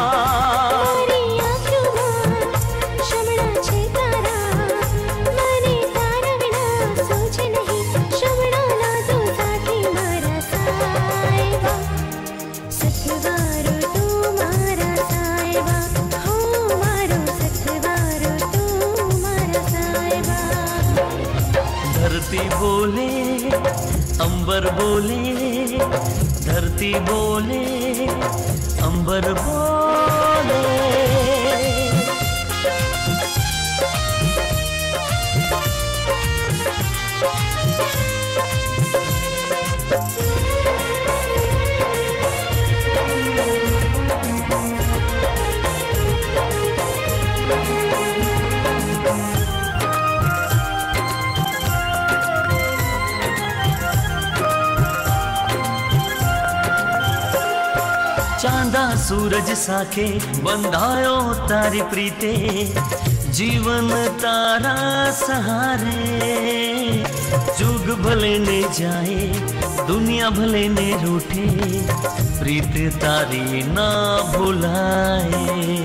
धरती बोले अंबर बोले धरती बोले अंबर बोले चांदा सूरज साखे बंधायो तारी प्रीते जीवन तारा सहारे जुग भले ने जाए दुनिया भले ने रूठे प्रीत तारी ना भुलाए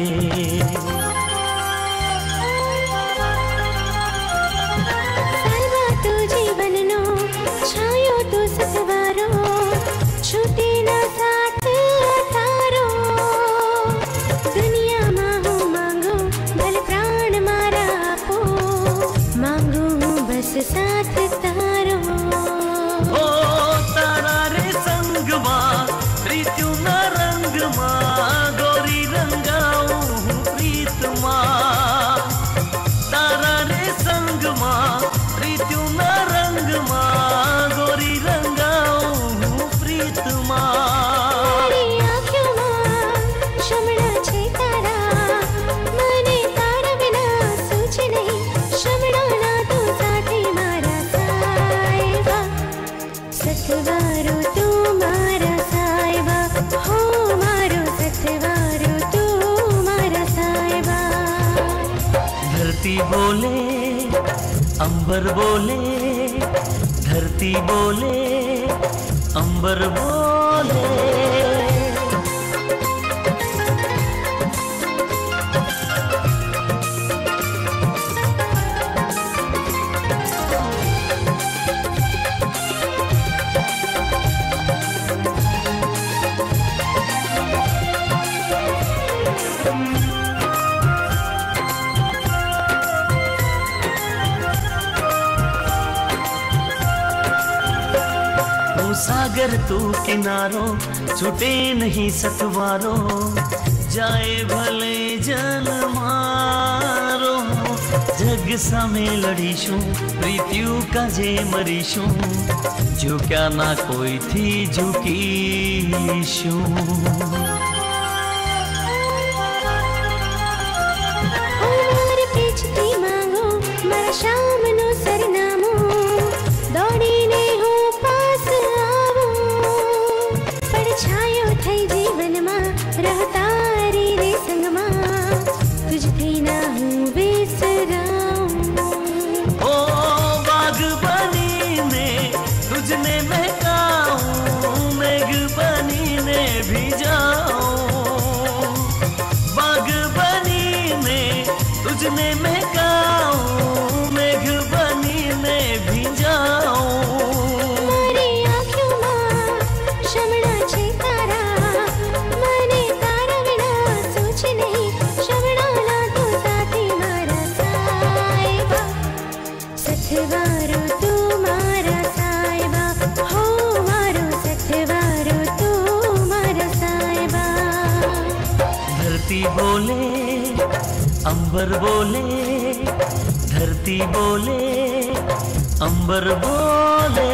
सर्वा तो जीवन नो छायो तो सतवारो छूटे ना साथ तारो दुनिया मां हो मांगो भले प्राण मारा आपो मांगो बस साथ तारो
ओ तारा रे संग मां प्रीतियों ना रंग मां गोरी रंगाओ प्रीत मां तारा रे संग मां प्रीतियों ना रंग मां गोरी रंगाओ प्रीत मां
सतवारो तू मारा साहिबा हो मारो सतवारो तू मारा साहिबा
धरती बोले अंबर बोले धरती बोले अंबर बोले सागर तू किनारो, छूटे नहीं सतवारो, जाए भले जल मारो, जग सामे लड़ीशू, प्रीत्यु का जे मरीशू, झुक्या ना कोई थी झुकीशू।
શામનો સરનામો દોડીને હું પાસ આવું, પડછાયો થઈ જીવનમાં રહતા રે રે સંગમાં, તુજથી ના હું વિસરાઉં।
ओ बाग बनी ने तुझने महकाऊं, मेघ बनी ने भी जाऊं, बाग बनी ने तुझने महकाऊं, बोले अंबर बोले, धरती बोले अंबर बोले।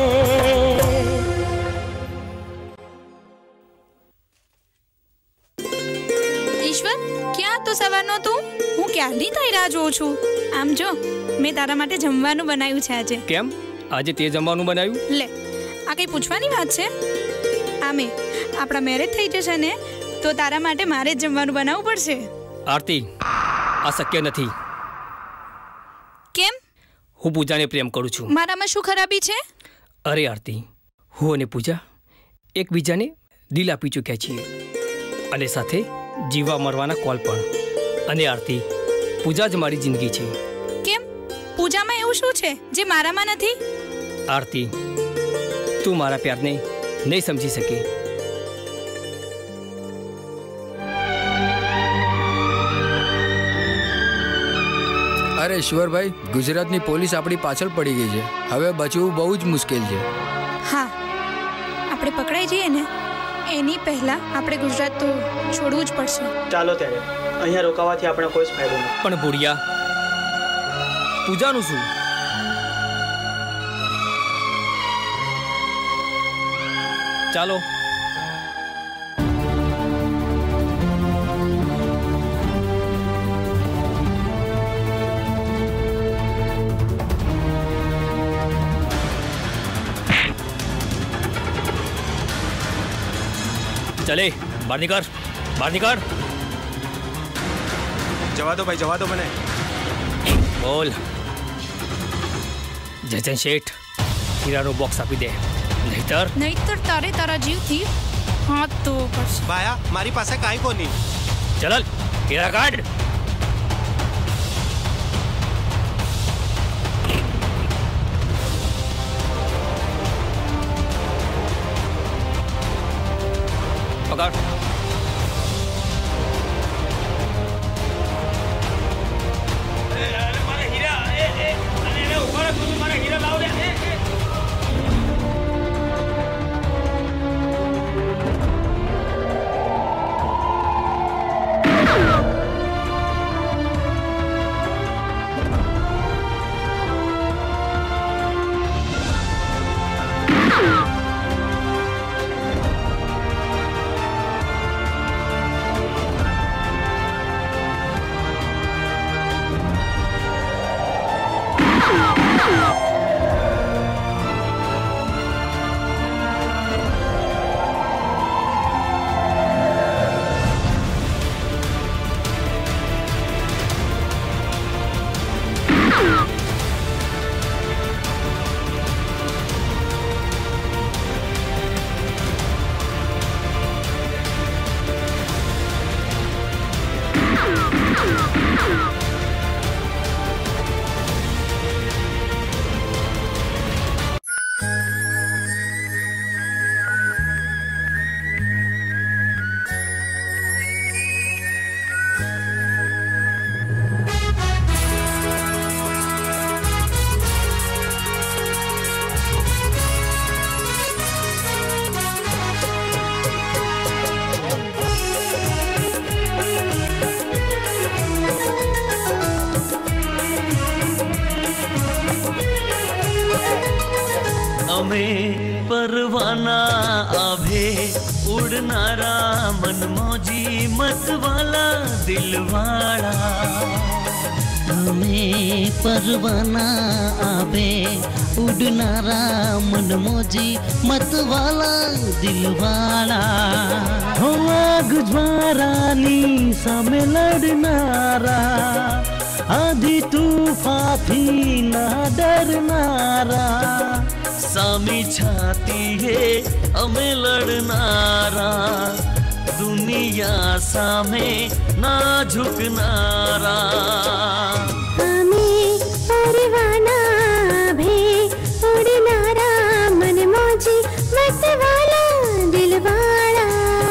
ઈશ્વર, ક્યાં તો સવારનો તું? હું ક્યારની થઈ રાહ જોઉં છું। આમ જો, મેં તારા માટે જમવાનું બનાવ્યું છે આજે।
કેમ આજે તે જમવાનું બનાવ્યું?
લે, આ કઈ પૂછવાની વાત છે? આમે આપણા મેરેજ થઈ જશે ને તો તારા માટે મારે જ જમવાનું બનાવવું પડશે।
આરતી, આ શક્ય નથી।
કેમ?
હું પૂજાને પ્રેમ કરું છું।
મારામાં શું ખરાબી છે?
અરે આરતી, હું અને પૂજા એકબીજાને દિલ આપી ચૂક્યા છીએ, અને સાથે જીવા મરવાના કોલ પણ। અને આરતી, પૂજા જ મારી જિંદગી છે।
કેમ? પૂજામાં એવું શું છે જે મારામાં નથી?
આરતી, તું મારા પ્યારને નહીં સમજી શકે।
અરે ઈશ્વરભાઈ, ગુજરાતની પોલીસ આપણી પાછળ પડી ગઈ છે, હવે બચવું બહુ જ મુશ્કેલ છે।
હા, આપણે પકડાઈ જઈએ ને એની પહેલા આપણે ગુજરાત તો છોડવું જ પડશે।
ચાલો ત્યારે, અહીંયા રોકાવાથી આપણે કોઈ જ ફાયદો નહીં।
પણ ભૂરિયા, પૂજાનું શું? ચાલો। चले, बाहर निकाल, बाहर निकाल।
जवा दो भाई, जवा दो मैंने।
बोल। जयचंद शेठ, हीरानो बॉक्स आपी दे, नहीतर
नहीतर तारे तारा जीवથી हाथ तो પડશે।
બાયા, મારી પાસે કાઈ કોની।
ચલ, હીરા કાઢ। पकड़।
उड़नारा मनमौजी मतवाला दिलवाड़ा हमें परवाना आवे उड़नारा मनमौजी मतवाला दिलवाड़ा हो आग ज्वारानी सामे लड़नारा आधी तूफान ना डरनारा सामी छाती है हमें लड़नारा दुनिया सामे ना झुकनारा
हमें परवाना भे उड़नारा मनमौजी मतवाला दिलवाड़ा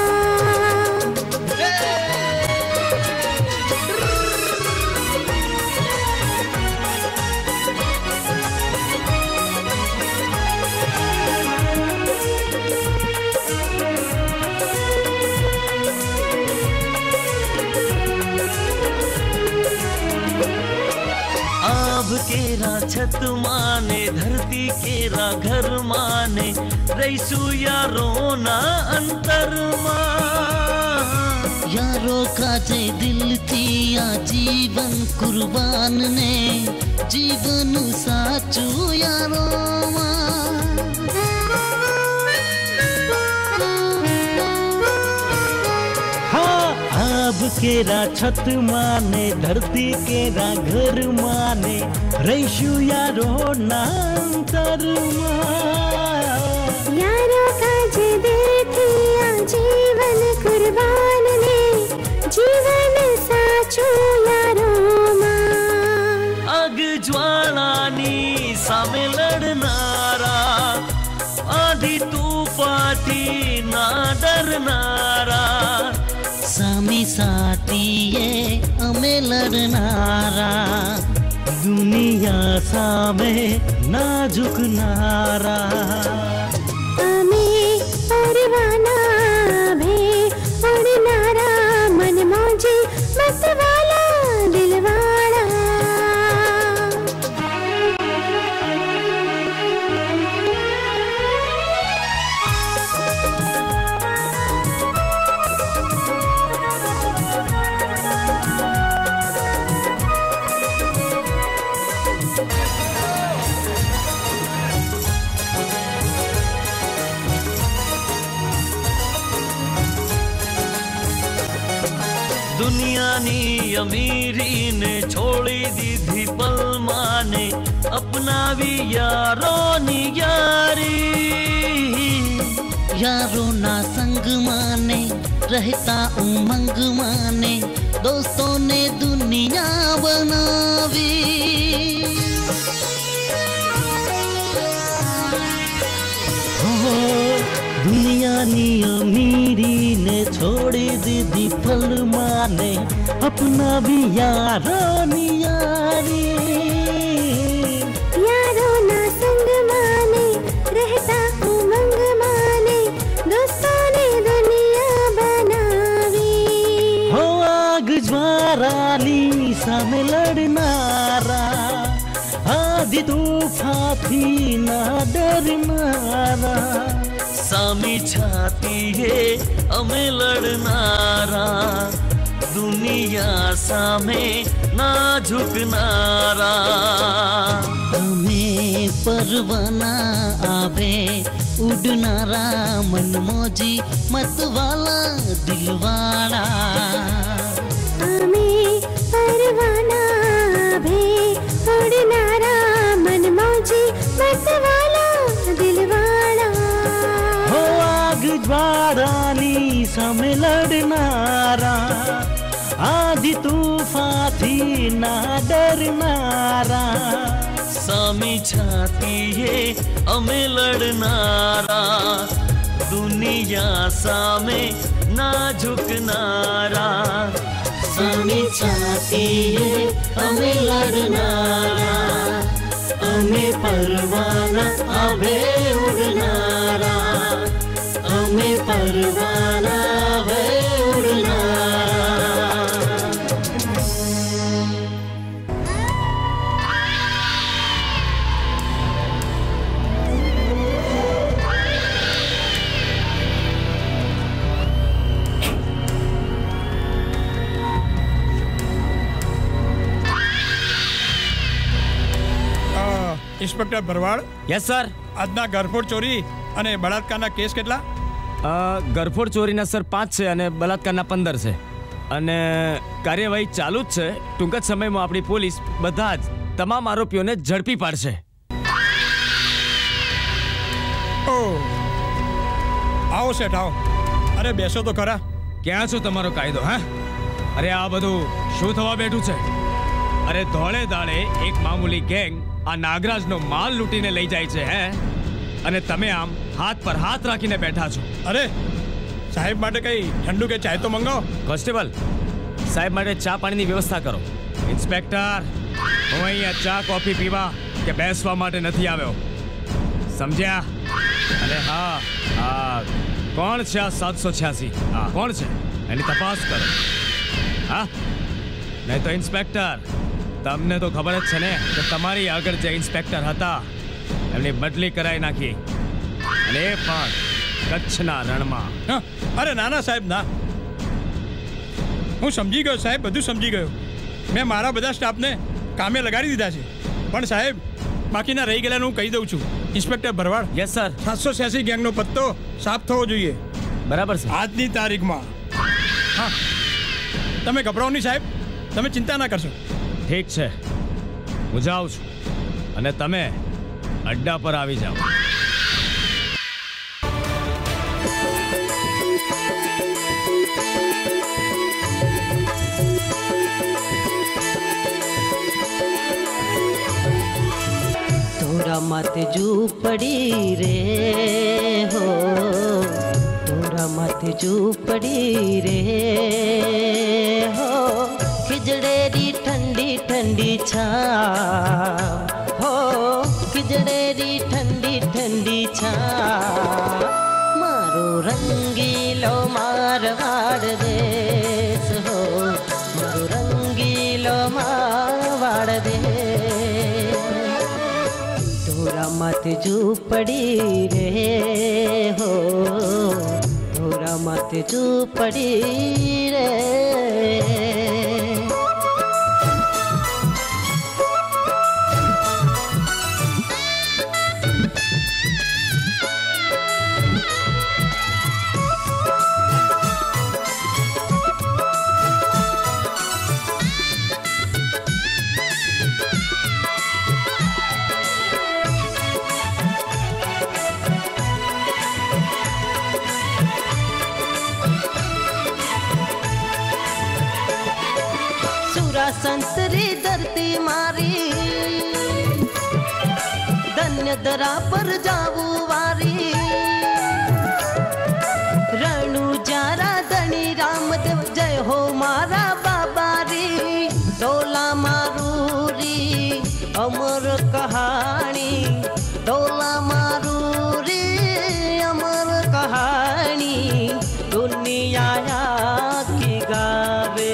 केरा छत माने धरती केरा घर माने रईसु यारो ना अंतर यारो काजे दिल थी आ जीवन कुर्बान ने जीवन साचू यारो अब केरा छत माने धरती केरा घर माने रईशु यारो नांतर
यारो काजे देती आ जीवन कुर्बान ने जीवन साचो यारो
अग ज्वालानी सामे लड़नारा आधी तूफाती ना डरनारा सामी साथी ये हमें लड़नारा दुनिया सामे ना झुकनारा
हमें परवाना भे उड़नारा मनमौजी मतवाला दिलवाड़ा
दुनियानी अमीरी ने छोड़ी दी थी पल माने अपना भी यारो नी यारी यारो ना संग माने रहता उमंग माने दोस्तों ने दुनिया बनावी दुनिया नी अमीरी ने छोड़ी दीदी फल माने अपना भी यारो नी यारी
यारो ना संग माने रहता उमंग माने दोस्तों ने दुनिया बनावी
हो आग ज्वारानी सामे लड़नारा आधी तूफान ना डरनारा सामी छाती है हमें लड़नारा दुनिया सामे ना झुकनारा हमें परवाना आवे उड़नारा मनमौजी मतवाला दिलवाड़ा
हमें परवाना भे उड़नारा मनमौजी मतवाला दिलवाड़ा
हो आग ज्वारानी सामे लड़नारा आधी तूफान ना डरनारा सामी छाती है हमें लड़नारा दुनिया सामे ना झुकनारा सामी छाती है हमें लड़नारा हमें परवाना आवे उड़नारा हमें परवाना आवे उड़नारा
ઇન્સ્પેક્ટર ભરવાડ.
Yes sir.
આજના ગરફોડ ચોરી અને બળાત્કારના કેસ કેટલા?
ગરફોડ ચોરીના સર પાંચ છે અને બલાત્કારના પંદર છે અને કાર્યવાહી ચાલુ જ છે. ટૂંક જ સમયમાં આપણી પોલીસ બધા જ તમામ આરોપીઓને ઝડપી પાડશે.
ઓ આવો સેઠ આવો. અરે બેસો તો ખરા.
ક્યાં છો તમારો કાયદો? હા, અરે આ બધું શું થવા બેઠું છે? અરે ધોળે દાડે એક મામૂલી ગેંગ આ નાગરાજનો માલ લૂંટીને લઈ જાય છે હે, અને તમે આમ હાથ પર હાથ રાખીને બેઠા છો.
અરે સાહેબ માટે કઈ ઠંડુ કે ચાય તો મંગાવો.
કોન્સ્ટેબલ, સાહેબ માટે ચા પાણીની વ્યવસ્થા કરો. ઇન્સ્પેક્ટર, હું અહીંયા ચા કોફી પીવા કે બેસવા માટે નથી આવ્યો, સમજ્યા? અરે હા, હા કોણ છે આ સાતસો છ્યાસી? હા કોણ છે એની તપાસ કરો. હા નહીં તો ઇન્સ્પેક્ટર, તમને તો ખબર જ છે ને કે તમારી આગળ જે ઇન્સ્પેક્ટર હતા એમની બદલી કરાવી નાખી, અને એ પણ કચ્છના રણમાં.
અરે ના ના સાહેબ ના, હું સમજી ગયો સાહેબ, બધું સમજી ગયો. મેં મારા બધા સ્ટાફને કામે લગાડી દીધા છે. પણ સાહેબ બાકીના રહી ગયેલાનું હું કહી દઉં છું. ઇન્સ્પેક્ટર ભરવાડ.
Yes sir.
સાતસો છ્યાસી ગેંગનો પત્તો સાફ થવો જોઈએ.
બરાબર છે.
આજની તારીખમાં. હા તમે ગભરાઓ નહીં સાહેબ, તમે ચિંતા ના કરશો.
ઠીક છે, હું જાઉં છું અને તમે અડ્ડા પર આવી જાઓ.
तोरा माथे झूपड़ी रे हो, तोरा माथे झूपड़ी रे हो, खिजड़ेरी ठंडी ठंडी छाव हो, खिजड़ेरी ठंडी ठंडी छाव, मारो रंगीलो मारवाड़ देश हो, मारो रंगीलो मारवाड़ देश, तोरा माथे झूपड़ी रे हो, तोरा माथे झूपड़ी रे. संतरी धरती मारी धन्य दरा पर जाऊ वारी, रणु जारा धनी रामदेव जय हो मारा बाबारी, डोला मारूरी अमर कहानी, डोला मारूरी अमर कहानी, दुनिया की गावे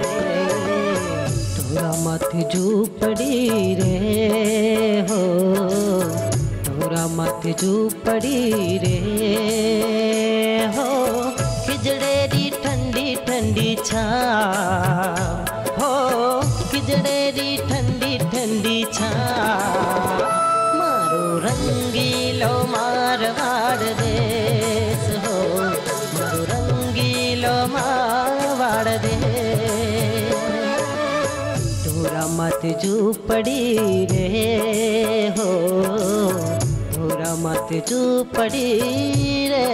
माथे झूपड़ी रे हो, तोरा माथे झूपड़ी रे हो, खिजड़ेरी ठंडी ठंडी छाव हो, खिजड़ेरी ठंडी ठंडी छाव, मारो रंगीलो मारवाड़ देश हो, मारो रंगीलो मारवाड़ देश, तोरा माथे झूपड़ी रे हो, तोरा माथे झूपड़ी रे.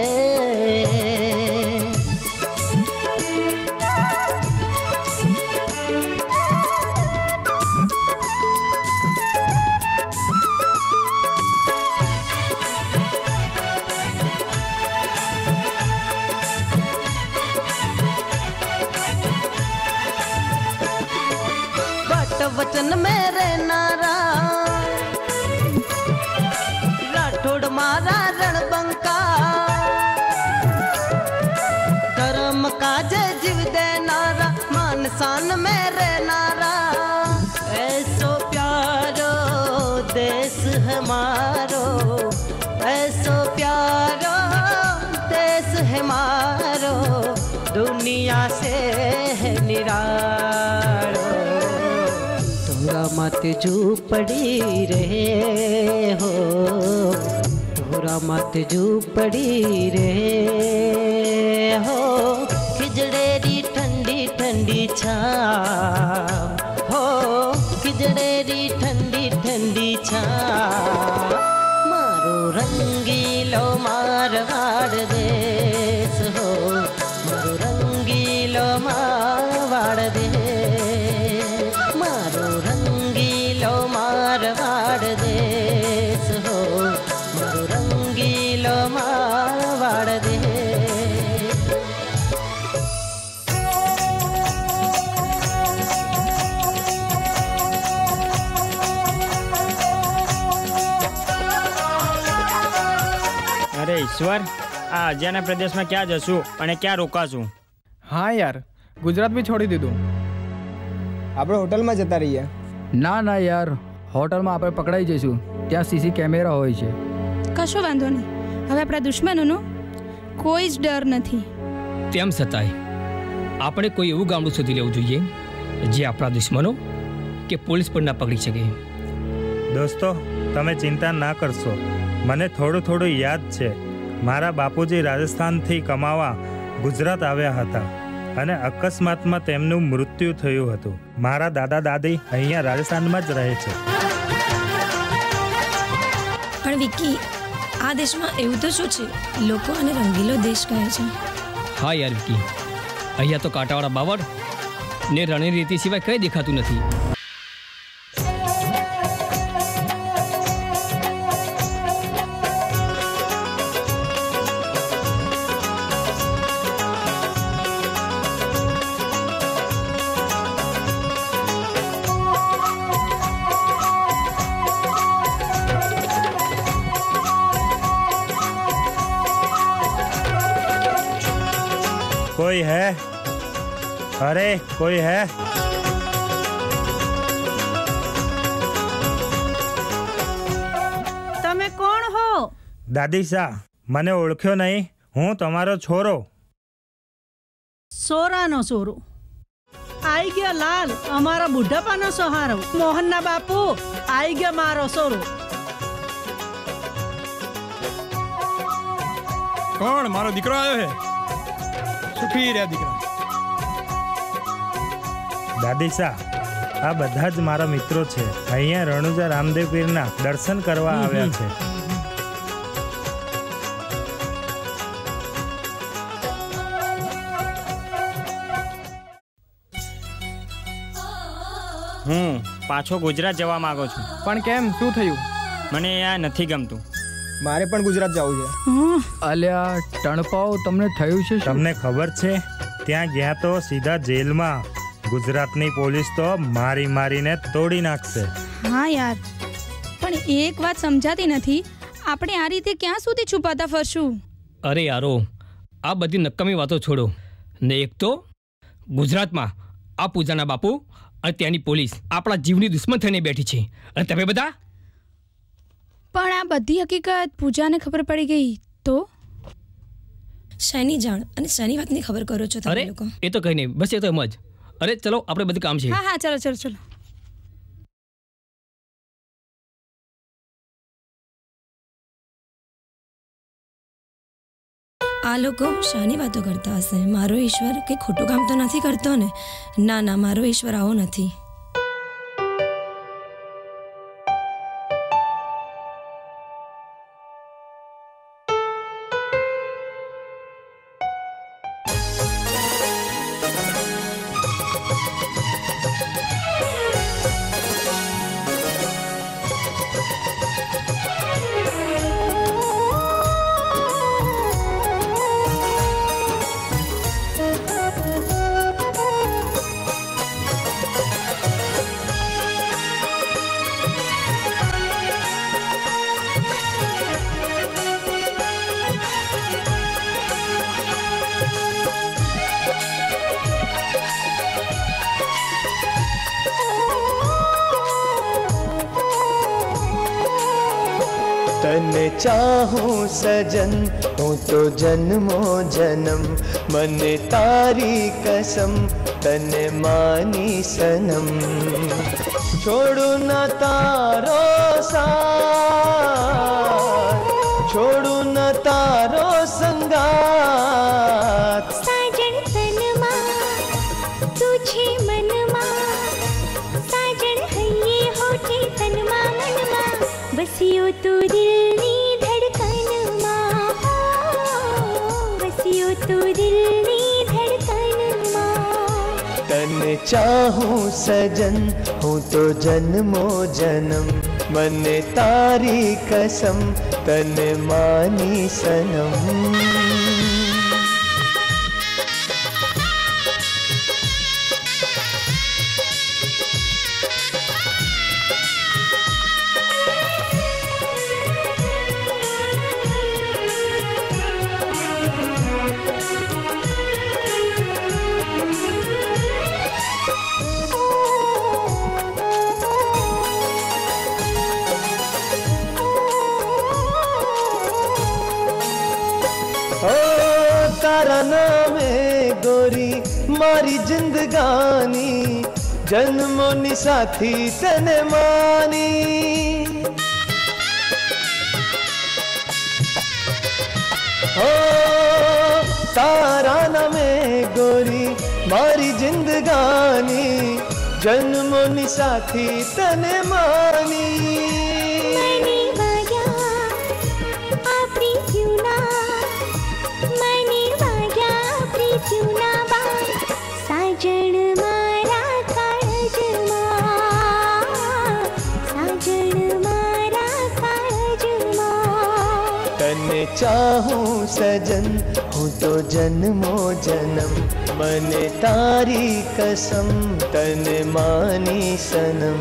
वचन मेरे नारा राठौड़ मारा रणबंका, धर्म काज जीव दे नारा, मान शान मेरे नारा, ऐसो प्यारो देश हमारो, ऐसो प्यारो देश हमारो, दुनिया से है निरालो, तोरा मत झूपड़ी रे हो, तोरा मत झूपड़ी रे हो, खिजड़ेरी ठंडी ठंडी छाव हो, खिजड़ेरी ठंडी ठंडी छाव, मारो रंगीलो मारवाड़ देश हो, मारो रंगीलो मारवाड़ देश, मारो रंगीलो मारवाड़ देश हो, मारो रंगीलो मारवाड़ देश।
અરે ઈશ્વર, આ અજાણ્યા પ્રદેશમાં ક્યાં જશું અને ક્યાં રોકાશું?
હા યાર, ગુજરાત બી છોડી દીધું. આપણે હોટલમાં જતા રહીએ.
ના ના યાર, હોટલમાં આપણે પકડાઈ જઈશું. ત્યાં સીસી કેમેરા હોય છે.
કશો વાંધો નહીં. હવે આપણા દુશ્મનોનો કોઈ જ ડર નથી.
તેમ છતાંય આપણે કોઈ એવું ગામડું શોધી લેવું જોઈએ જે આપણા દુશ્મનો કે પોલીસ પણ ના પકડી શકે.
દોસ્તો, તમે ચિંતા ના કરશો. મને થોડું થોડું યાદ છે. મારા બાપુજી રાજસ્થાનથી કમાવા ગુજરાત આવ્યા હતા અને અકસ્માતમાં તેમનું મૃત્યુ થયું હતું. મારા દાદા દાદી અહીંયા રાજસ્થાનમાં જ રહે છે.
પણ વિકી, આ દેશમાં એવું તો શું છે? લોકો આને રંગીલો દેશ કહે છે.
હા યાર વિકી, અહીંયા તો કાંટાવાળા બાવળ ને રણનીતિ સિવાય કંઈ દેખાતું નથી.
कोई है? अरे कोई है?
તમે કોણ હો?
દાદી સા, મને ઓળખ્યો નહીં? હું તમારો છોરો.
સોરાનો સોરો આઈ ગયા લાલ, અમારા બુઢાપાનો સહારો. મોહનના બાપુ આઈ ગયા મારો સોરો.
કોણ? મારો દીકરો આવ્યો છે. સુખી રહ્યા દીકરા.
દાદી સા, આ બધા જ મારા મિત્રો છે. અહીંયા રણુજા રામદેવ પીરના દર્શન કરવા આવ્યા છે.
હું પાછો ગુજરાત જવા માંગુ છું.
પણ કેમ? શું થયું?
મને આ નથી ગમતું.
મારે પણ ગુજરાત જવું છે.
અલ્યા ટણપાવ, તમને થયું છે?
તમને ખબર છે, ત્યાં ગયા તો સીધા જેલમાં. ગુજરાતની પોલીસ તો મારી મારીને તોડી નાખશે.
હા યાર, પણ એક વાત સમજાતી નથી. આપણે આ રીતે ક્યાં સુધી છુપાતા ફરશું?
અરે યારો, આ બધી નક્કામી વાતો છોડો ને એક તો ગુજરાતમાં આ પૂજાના બાપુ અને ત્યાંની પોલીસ આપણા જીવની દુશ્મન થઈને બેઠી છે. અને તમે બધા
પણ આ બધી હકીકત પૂજાને ખબર પડી ગઈ તો?
શેની જાણ અને શેની વાતની ખબર કરો છો તમે લોકો?
એ તો કઈ નહીં, બસ એ તો એમ જ. અરે ચલો, આપણે બધું કામ છે.
હા હા, ચલો ચલો ચલો.
આ લોકો શાની વાતો કરતા હશે? મારો ઈશ્વર કે ખોટું કામ તો નથી કરતો ને? ના ના, મારો ઈશ્વર આવો નથી.
तने चाहूं सजन हूँ तो जन्मो जन्म मने तारी कसम तने मानी सनम छोड़ू न तारो साथ छोड़ू न तारो संगात
साजन तन मां तुझे मन मां साजन है ये होठे तन मां मन मां बसियो तू दिल नी धड़कन मां बसियो तू दिल नी धड़कन मां
तने चाहूं सजन हूँ तो जन्मो जन्म मने तारी कसम तने मानी सनम तारा नामे गोरी मारी जिंदगानी जन्मों नि साथी तने मानी हो तारा नामे गोरी मारी जिंदगानी जन्मों नि साथी तने मानी
मनी वाया आपरी क्यों ना मनी वाया आपरी क्यों ना बा साजन मारा काळजमा साजन मारा काळजमा
तने चाहूं सजन हूँ तो जन्मो जन्म मने तारी कसम तने मानी सनम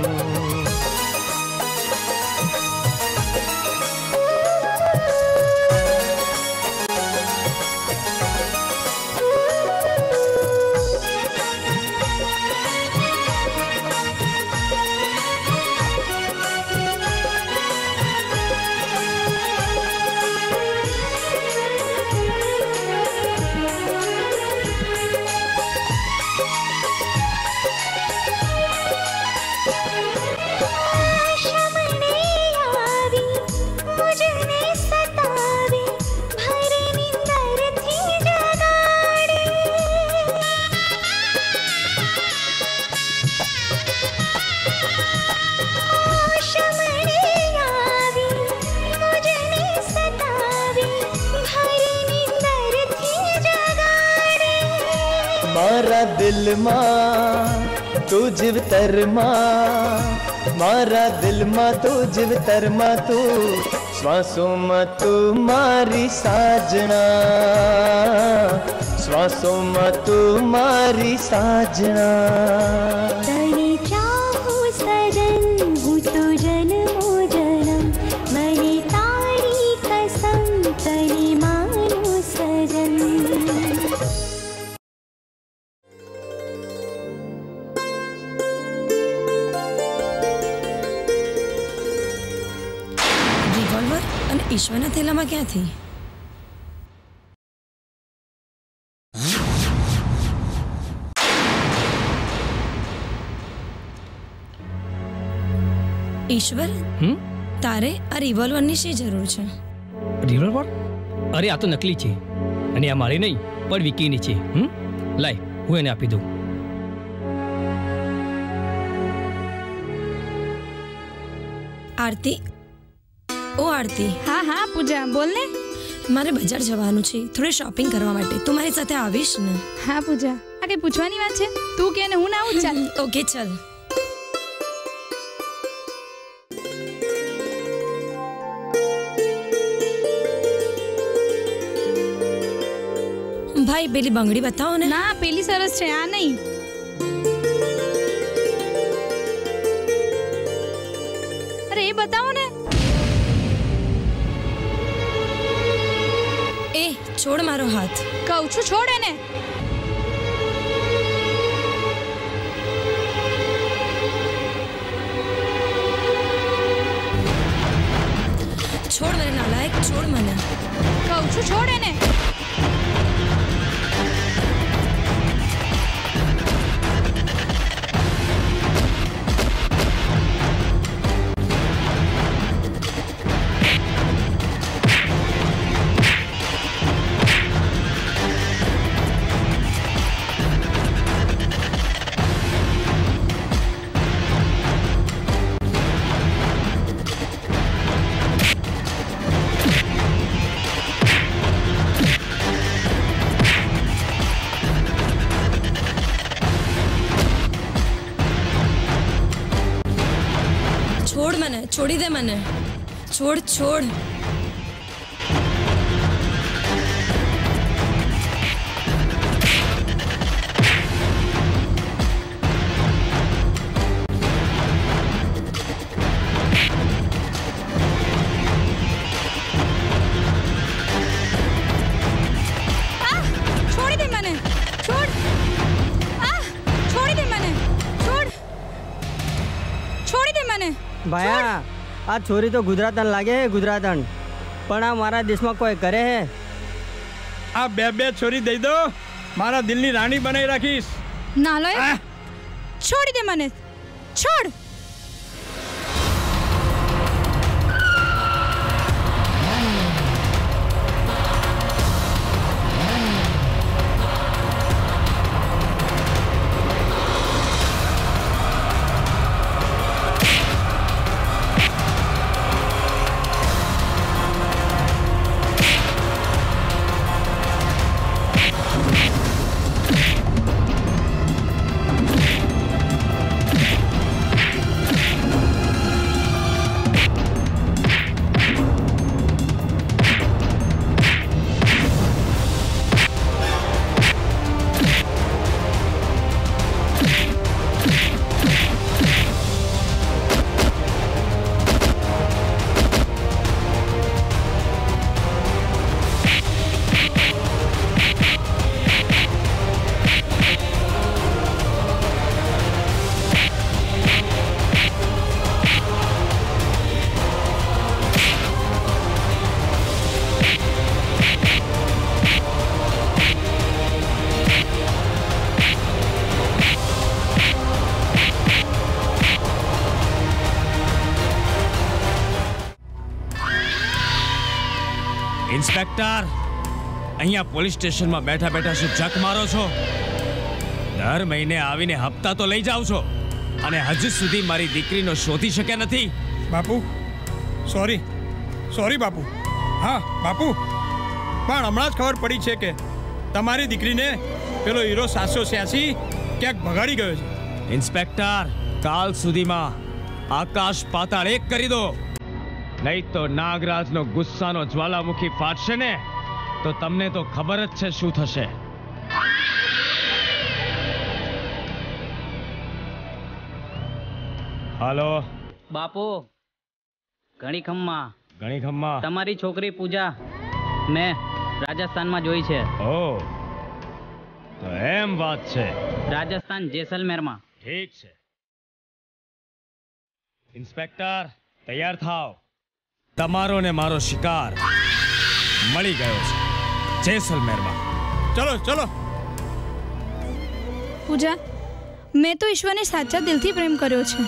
मारा दिल मां तू जीव तर मां मारा दिल मां तू जीव तर मां तू श्वासों मां तू मारी साजना श्वासों मां तू मारी साजना
तने चाहूं सजन हूँ तो जन्मो जन्म मने तारी कसम तने मानो सजन
ઈશ્વરના થેલામાં ક્યાંથી ઈશ્વર
હમ
તારે આ રિવોલ્વરની શી જરૂર છે
રિવોલ્વર અરે આ તો નકલી છે અને આ મારી નહીં પણ વિકીની છે હમ લાય હું એને આપી દઉં
આરતી ઓ આરતી
હા હા પૂજા બોલ ને
મારે બજાર જવાનું છે થોડી શોપિંગ કરવા માટે તું મારી સાથે આવીશ ને
હા પૂજા આ કઈ પૂછવાની વાત છે તું કે ને હું ના આવું ચાલ
ઓકે ચાલ ભાઈ પેલી બંગડી બતાવો ને
ના પેલી સરસ છે આ નહીં અરે એ બતાવો ને
એ છોડ મારો હાથ
કહું છું છોડ એને
છોડ મને નાલાયક, છોડ મને.
કહું છું છોડ એને.
છોડ મને, છોડી દે મને. છોડ છોડ.
છોડી દે મને. છોડ. આ છોડી દે મને. છોડ. છોડી દે મને.
ભાયા આ છોરી તો ગુજરાતન લાગે હે, ગુજરાતન, પણ આ મારા દેશમાં કોઈ કરે હે?
આ બે બે છોરી દઈ દો, મારા દિલની રાણી બનાવી રાખીશ.
નાલાયક, છોડી દે મને. છોડ.
ઇન્સ્પેક્ટર, અહીંયા પોલીસ સ્ટેશનમાં બેઠા બેઠા શું જક મારો છો? દર મહિને આવીને હપ્તા તો લઈ જાવ છો અને હજુ સુધી મારી દીકરીનો શોધી શક્યા નથી.
બાપુ સોરી, સોરી બાપુ. હા બાપુ, પણ હમણાં જ ખબર પડી છે કે તમારી દીકરીને પેલો હીરો સાતસો છ્યાસી ક્યાંક ભગાડી ગયો છે.
ઇન્સ્પેક્ટર, કાલ સુધીમાં આકાશ પાતાળ એક કરી દો, નહીં તો નાગરાજનો ગુસ્સાનો જ્વાલામુખી ફાટશે ને તો તમને તો ખબર જ છે શું થશે. હાલો
બાપુ. ઘણી ખમ્મા.
ઘણી ખમ્મા.
તમારી છોકરી પૂજા મેં રાજસ્થાનમાં જોઈ છે.
ઓ, તો એમ વાત છે.
રાજસ્થાન જેસલમેરમાં.
ઠીક છે. ઇન્સ્પેક્ટર, તૈયાર થાવ. તમારો ને મારો શિકાર મળી ગયો છે જેસલમેરમાં.
ચલો ચલો.
પૂજા, મેં તો ઈશ્વરને સાચા દિલથી પ્રેમ કર્યો છે.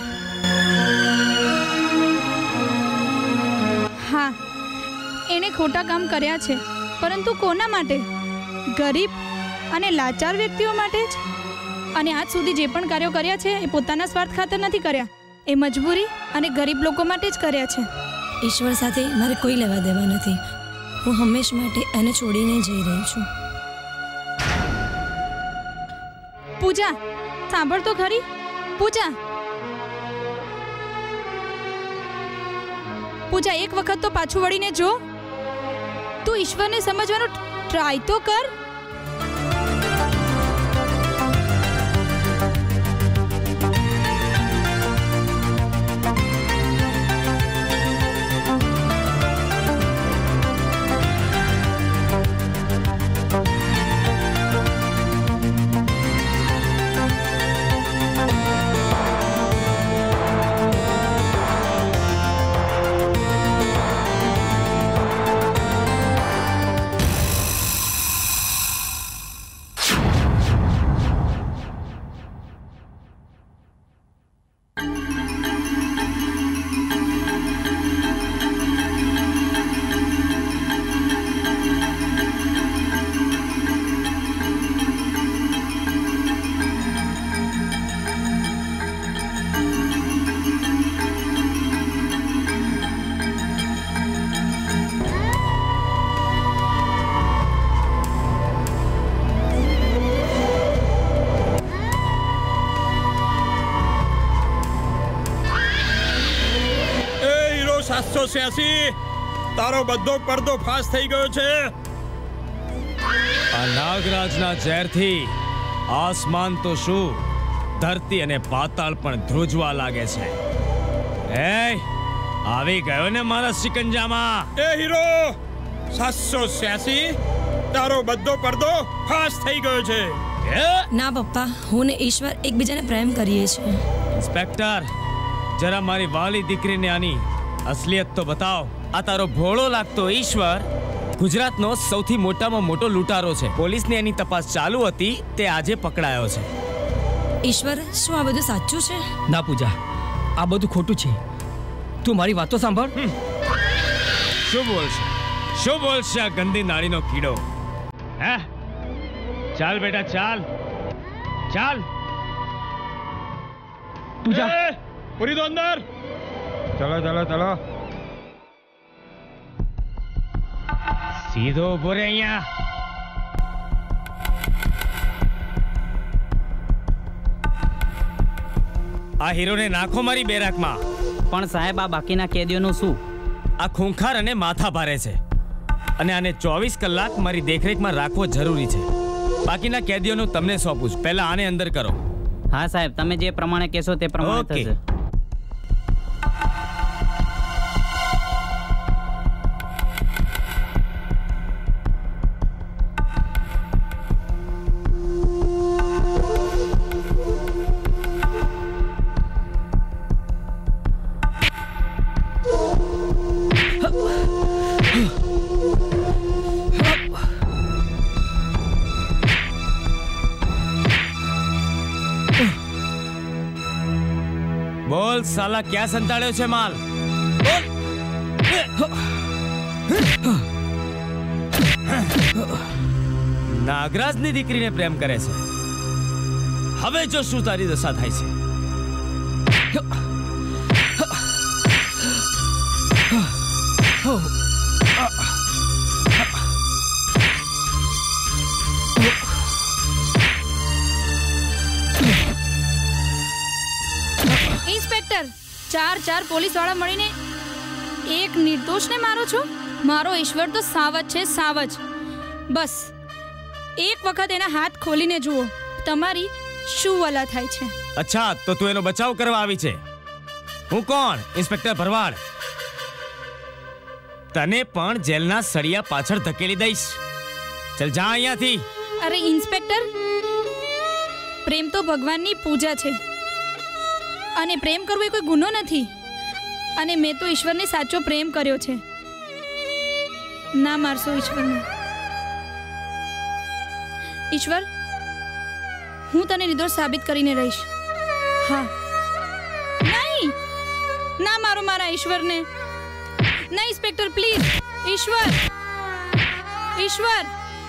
હા, એણે ખોટા કામ કર્યા છે, પરંતુ કોના માટે? ગરીબ અને લાચાર વ્યક્તિઓ માટે જ. અને આજ સુધી જે પણ કાર્યો કર્યા છે એ પોતાના સ્વાર્થ ખાતર નથી કર્યા, એ મજબૂરી અને ગરીબ લોકો માટે જ કર્યા છે.
ઈશ્વર સાથે મારે કોઈ લેવા દેવા નથી. હું હંમેશ માટે એને છોડીને જઈ રહી છું.
પૂજા, સાંભળ તો ખરી. પૂજા, પૂજા, એક વખત તો પાછું વળીને જો. તું ઈશ્વરને સમજવાનો ટ્રાય તો કર.
છ્યાસી તારો બધો પડદો ફાસ થઈ ગયો છે.
આ નાગરાજના ઝેરથી આસમાન તો શું ધરતી અને પાતાળ પણ ધ્રુજવા લાગે છે. એ આવી ગયો ને મારા સિકંજામાં.
એ હીરો સાતસો છ્યાસી તારો બધો પડદો ફાસ થઈ ગયો છે.
ના પપ્પા, હું ને ઈશ્વર એકબીજાને પ્રેમ કરીએ છીએ.
ઇન્સ્પેક્ટર, જરા મારી વાલી દીકરીને આની અસલિયત તો બતાવ. આ તારો ભોળો લાગતો ઈશ્વર ગુજરાતનો સૌથી મોટામાં મોટો લૂંટારો છે. પોલીસની એની તપાસ ચાલુ હતી, તે આજે પકડાયો છે.
ઈશ્વર, શું આ બધું સાચું છે?
ના પૂજા, આ બધું ખોટું છે. તું મારી વાતો સાંભળ.
શું બોલશે શું બોલશે આ ગંદી નાળીનો કીડો? હે, ચાલ બેટા ચાલ ચાલ.
પૂજા પૂરી દો અંદર.
ચલો ચલો ચલો.
સીધો ઉભો રે અહીંયા. આ હીરોને નાખો મારી બેરાકમાં.
પણ સાહેબ, આ બાકીના કેદીઓનું શું?
આ ખૂંખાર અને માથા ભારે છે અને આને ચોવીસ કલાક મારી દેખરેખમાં રાખવો જરૂરી છે. બાકીના કેદીઓનું તમને સોંપું છું. પહેલા આને અંદર કરો.
હા સાહેબ, તમે જે પ્રમાણે કહેશો તે પ્રમાણે થશે.
બોલ સાલા, ક્યાં સંતાડ્યો છે માલ? નાગરાજની દીકરીને પ્રેમ કરે છે. હવે જો શું તારી દશા થાય છે.
ઇન્સ્પેક્ટર, ચાર ચાર પોલીસ વાળા મળીને એક નિર્દોષને મારો છો? મારો ઈશ્વર તો સાવજ છે, સાવજ. બસ એક વખત એના હાથ ખોલીને જુઓ, તમારી શું વલા થાય છે.
અચ્છા, તો તું એનો બચાવ કરવા આવી છે? હું કોણ? ઇન્સ્પેક્ટર ભરવાડ. તને પણ જેલના સળિયા પાછળ ધકેલી દઈશ. ચલ જા અહીંયાથી.
અરે ઇન્સ્પેક્ટર, પ્રેમ તો ભગવાનની પૂજા છે અને પ્રેમ કરવો એ કોઈ ગુનો નથી. અને મેં તો ઈશ્વરને સાચો પ્રેમ કર્યો છે. ના મારશો ઈશ્વરને. ઈશ્વર, હું તને નિર્દોષ સાબિત કરીને રહીશ. હા. નહીં, ના મારો મારા ઈશ્વરને. ના ઇન્સ્પેક્ટર, પ્લીઝ. ઈશ્વર, ઈશ્વર.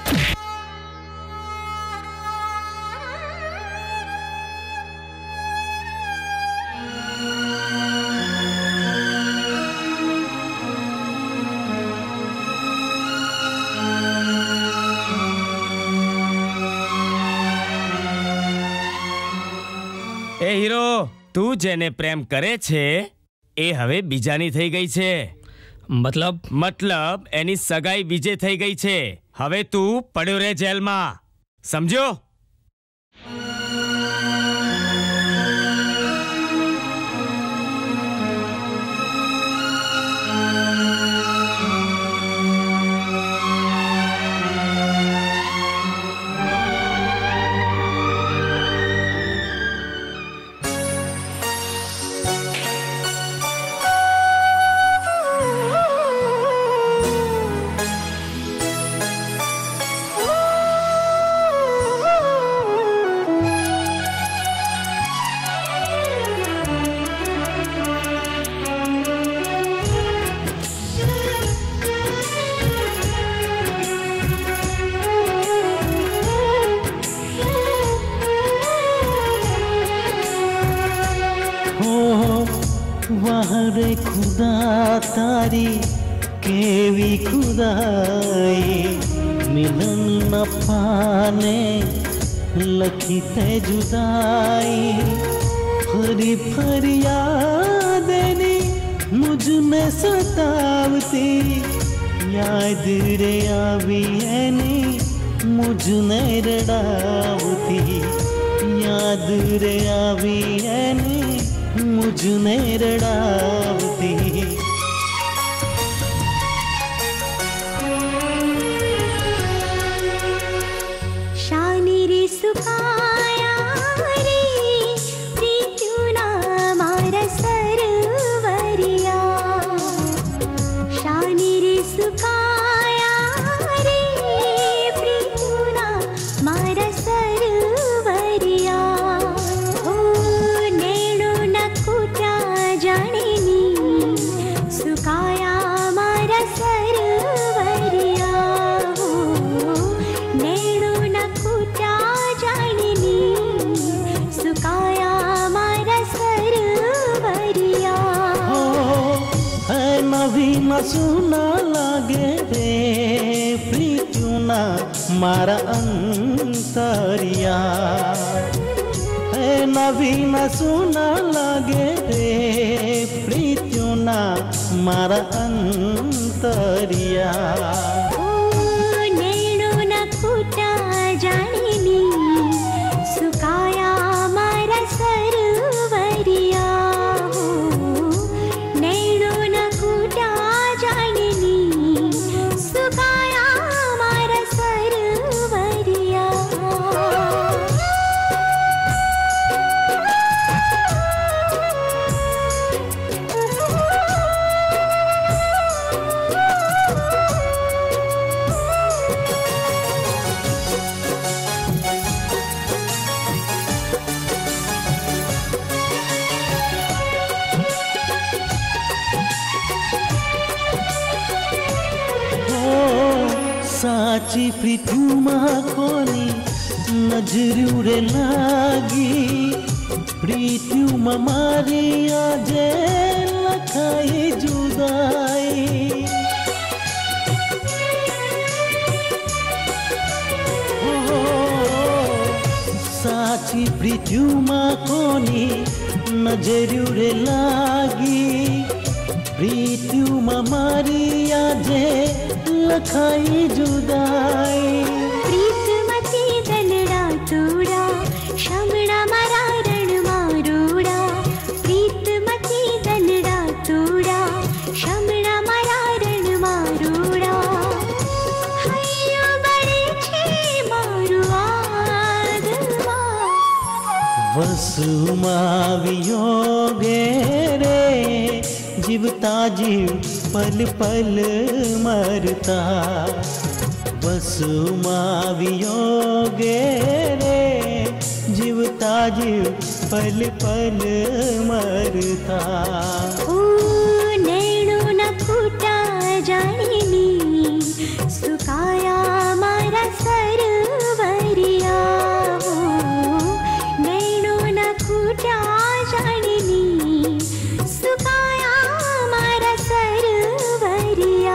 એ હીરો, તું જેને પ્રેમ કરે છે એ હવે બીજાની થઈ ગઈ છે.
મતલબ?
મતલબ એની સગાઈ બીજે થઈ ગઈ છે. હવે તું પડ્યો રે જેલમાં, સમજ્યો?
રે ખુદા તારી કેવી ખુદાઈ મિલન ન પાને લખી તે જુદાઈ ફરી ફરી યાદ એની मुझने सतावती याद रे आवी एनी मुझने रड़ावती याद रे आवी एनी मुझने रड़ावती
शानी रे सुकाया रे प्रीत्युना मारा सरवरिया शानी रे सुकाया रे प्रीत्युना मारा सरवरिया ओ नेणो नकुटा जाणेनी सुकाया मारा सरवरिया ओ नेणो नकुटा जाणेनी सुकाया मारा सरवरिया
हो है नवीन सुना लागे रे प्रीत्युना मारा अंतरिया है नवीन सुना लागे रे प्रीत्युना मारा अंतरिया
ओ नेणो नकुटा जाणेनी सुकाया मारा सरवरिया हो नेणो नकुटा जाणेनी सुकाया मारा सरवरिया
साची प्रीत्युमा कोनी नजरू रे लागी प्रीत्युमा मारी आजे लखाई जुदाई ओ, साची प्रीत्युमा कोनी नजरू रे लागी प्रीत्युमा मारी आजे लखाई जुदाई
प्रीतमती दलड़ा तोड़ा शमणा मारा रण मारोड़ा प्रीतमती दलड़ा तोड़ा शमणा मारा रण मारोड़ा हयो बड़े छे मारू आदमा
वसुमा वियोगे रे जीवता जीव पल पल मरता वसुमा वियोगे रे जीवता जीव पल पल मरता
ओ नेणो नकुटा जाणेनी सुकाया मारा सरवरिया हो नेणो नकुटा जाणेनी सुकाया मारा सरवरिया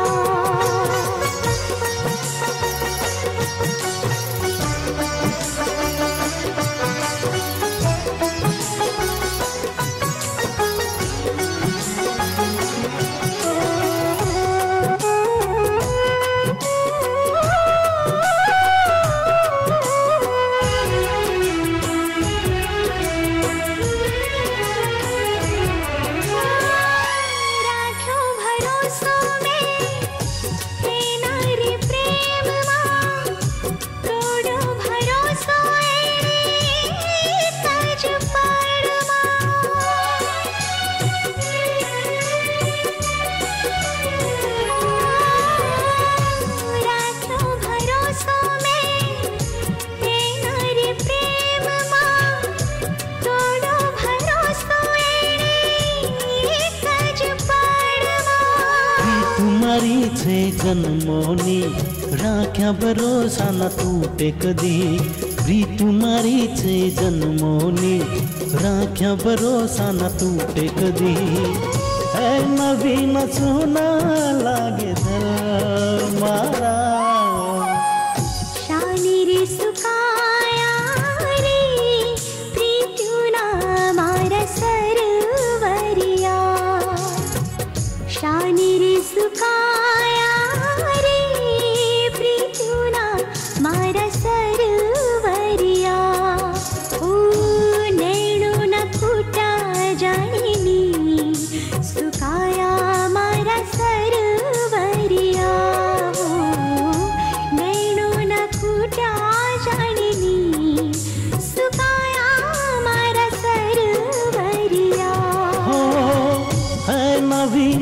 મારી છે જન્મોની રાખ્યા ભરોસા ન તૂટે કદી પ્રીતુ મારી છે જન્મોની રાખ્યા ભરોસા ન તૂટે કદી હે નવીન સોના લાગે દિલ મારા
શાની રે સુકાયા રે પ્રીતુના મારા સરવરિયા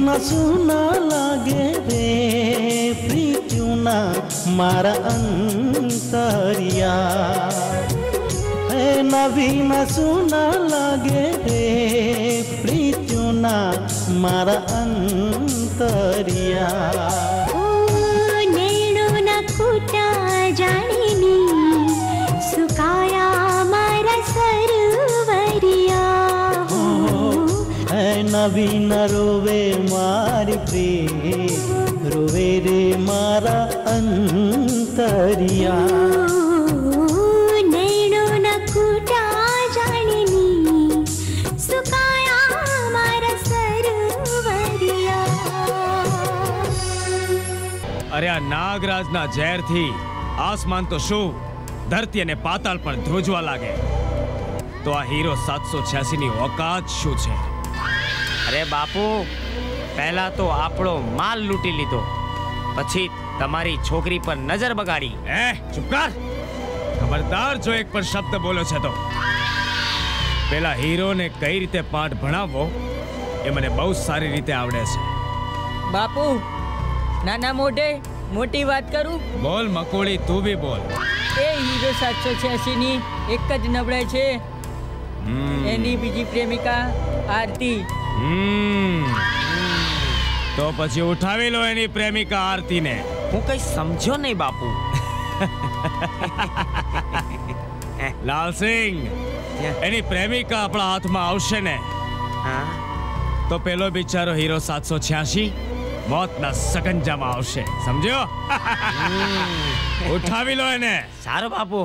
સૂના સૂના લાગે રે પ્રીત્યુના મારા અંતરિયા હે નવીન સૂના લાગે રે પ્રીત્યુના મારા અંતરિયા
નેણોના ખૂટા જાણીની સુકાયા મારા સરવરિયા
હે નવીન રોવે મારી પ્રેમ રોવે રે મારા અંતરિયા
નેણોના ખૂટા જાણીની સુકાયા મારા સરવરિયા
અરે આ નાગરાજના ઝેરથી આસમાન તો શું ધરતી અને પાતાળ પણ ધ્રુજવા લાગે તો આ હીરો સાતસો છ્યાસી ની ઓકાત શું છે?
અરે બાપુ, પહેલા તો આપણો માલ લૂંટી લીધો, પછી તમારી છોકરી પર નજર બગાડી.
એ ચૂપ કર! ખબરદાર જો એક પણ શબ્દ બોલો છે તો પેલા હીરોને કઈ રીતે પાઠ ભણાવવો એ મને બહુ સારી રીતે આવડે છે.
બાપુ, નાના મોઢે મોટી વાત કરું?
બોલ મકોડી, તું બી બોલ.
એ હીરો સાતસો છ્યાસી ની એક જ નબળાઈ છે, એની બીજી પ્રેમિકા આરતી.
હમ તો પછી ઉઠાવી લો એની પ્રેમિકા આરતીને.
હું કઈ સમજ્યો નહીં બાપુ.
લાલસિંહ, એની પ્રેમિકા આપણા હાથમાં આવશે ને તો પેલો બિચારો હીરો સાતસો છ્યાસી મોતના સકંજામાં આવશે, સમજ્યો? ઉઠાવી લો એને.
સારું બાપુ.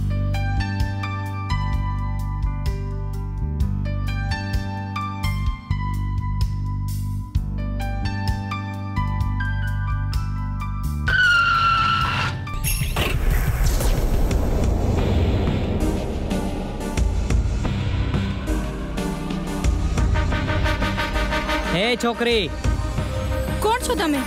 હે છોકરી,
કોણ છો તમે?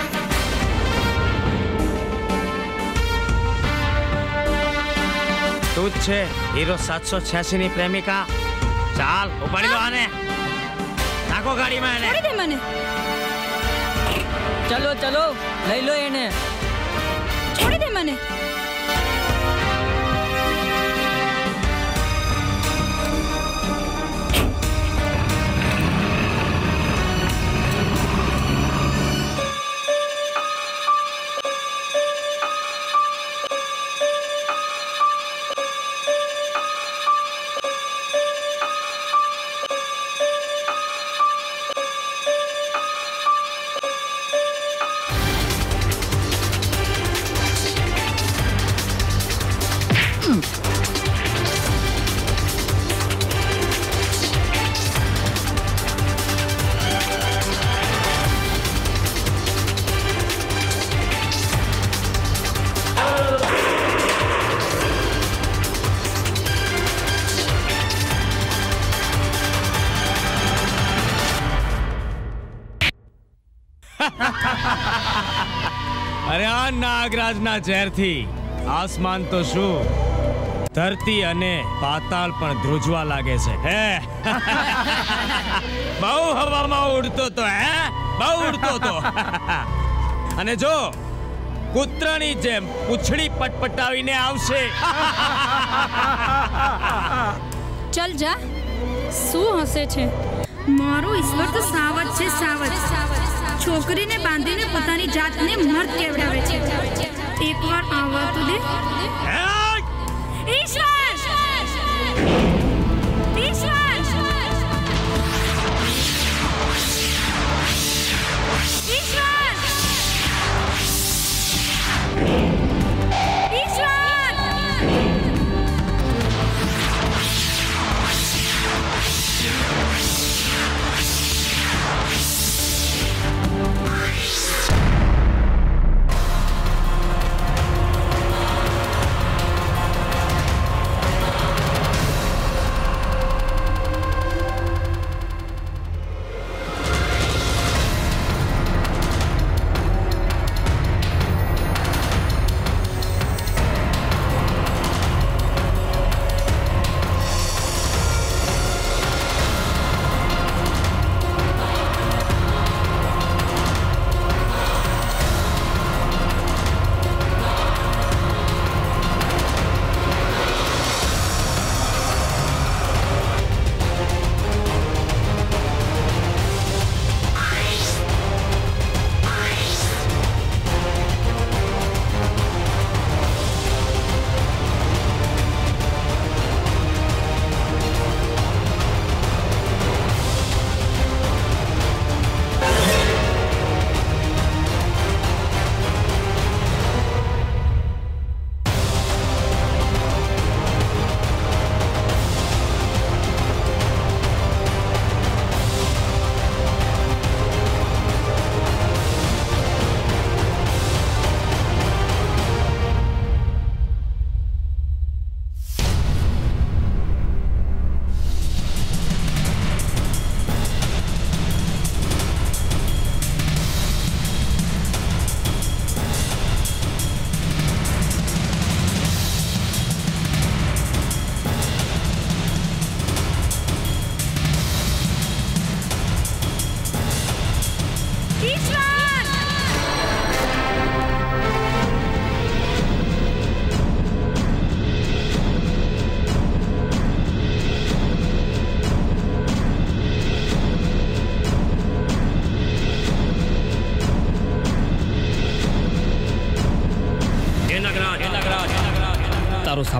તું જ છે હીરો સાતસો છ્યાસી ની પ્રેમિકા? ચાલ ઉપાડી લો આને, નાખો ગાડીમાં એને.
છોડી દે મને.
ચલો ચલો લઈ લો એને.
છોડી દે મને.
અરે આ નાગરાજના ઝેરથી આસમાન તો શું ધરતી અને પાતાળ પણ ધ્રુજવા લાગે છે. હે બહુ હવામાં ઉડતો તો હે બહુ ઉડતો તો અને જો કૂતરાની જેમ પૂંછડી પટપટાવીને આવશે.
ચલ જા, શું હસે છે? મારો ઈશ્વર તો સાવજ છે, સાવજ. છોકરીને બાંધીને પોતાની જાતને મર્દ કેવડાવે છે. એકવાર આવવા તો દે. ઈશ્વર! ઈશ્વર! ઈશ્વર!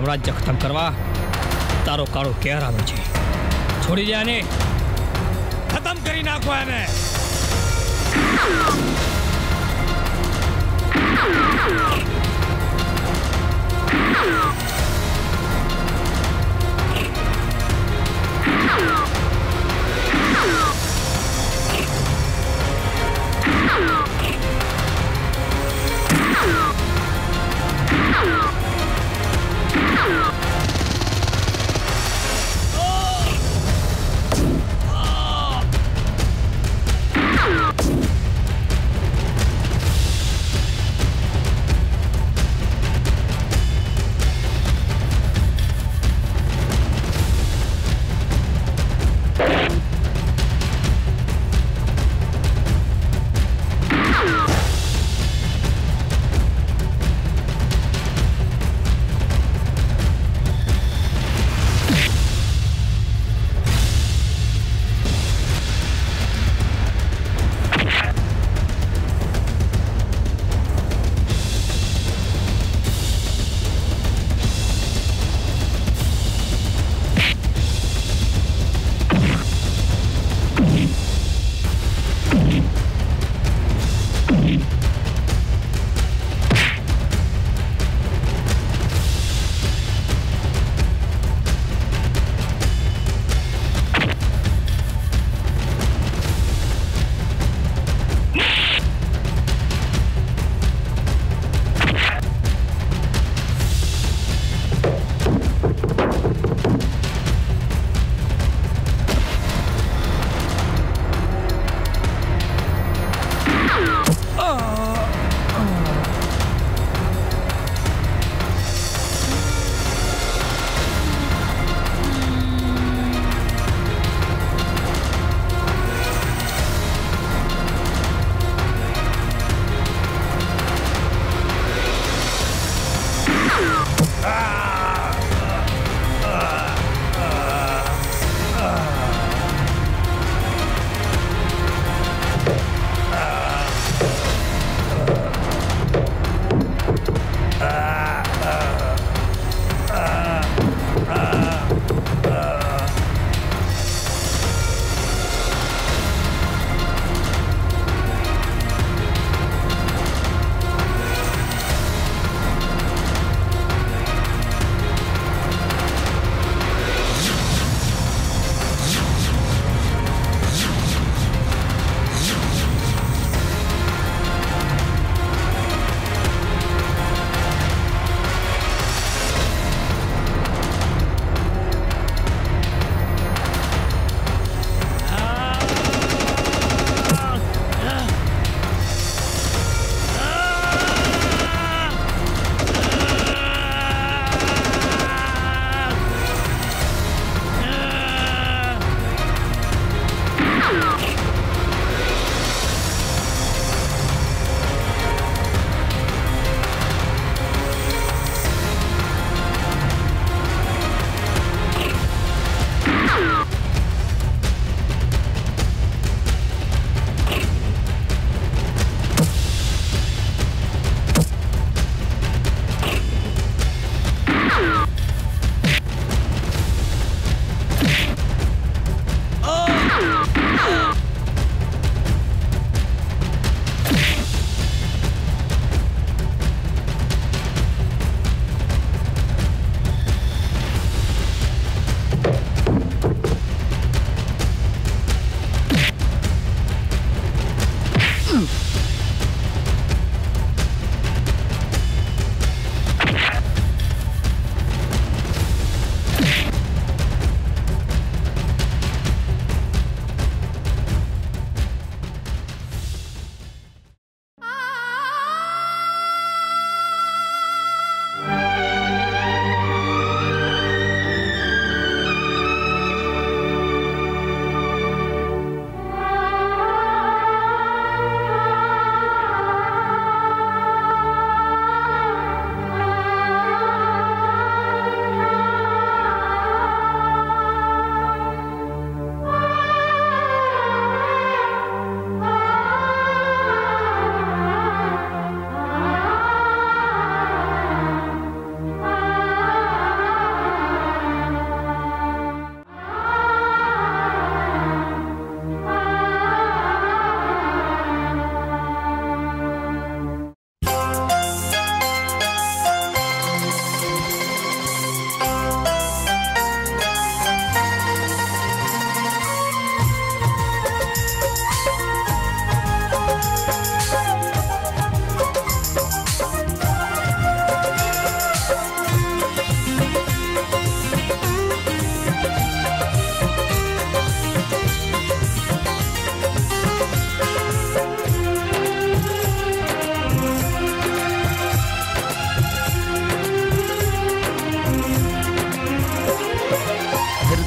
સામ્રાજ્ય ખતમ કરવા તારો કાળો કેર આવે છે. છોડી દે આને,
ખતમ કરી નાખો એને.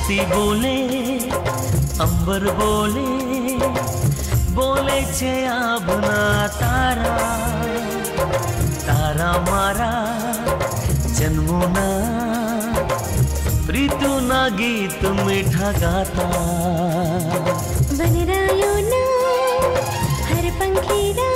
પક્ષી બોલે અંબર બોલે બોલે છે આભના તારા તારા મારા જન્મોના પ્રીતુના ગીત મીઠા ગાતા
વનરાયોના હર પંખીડા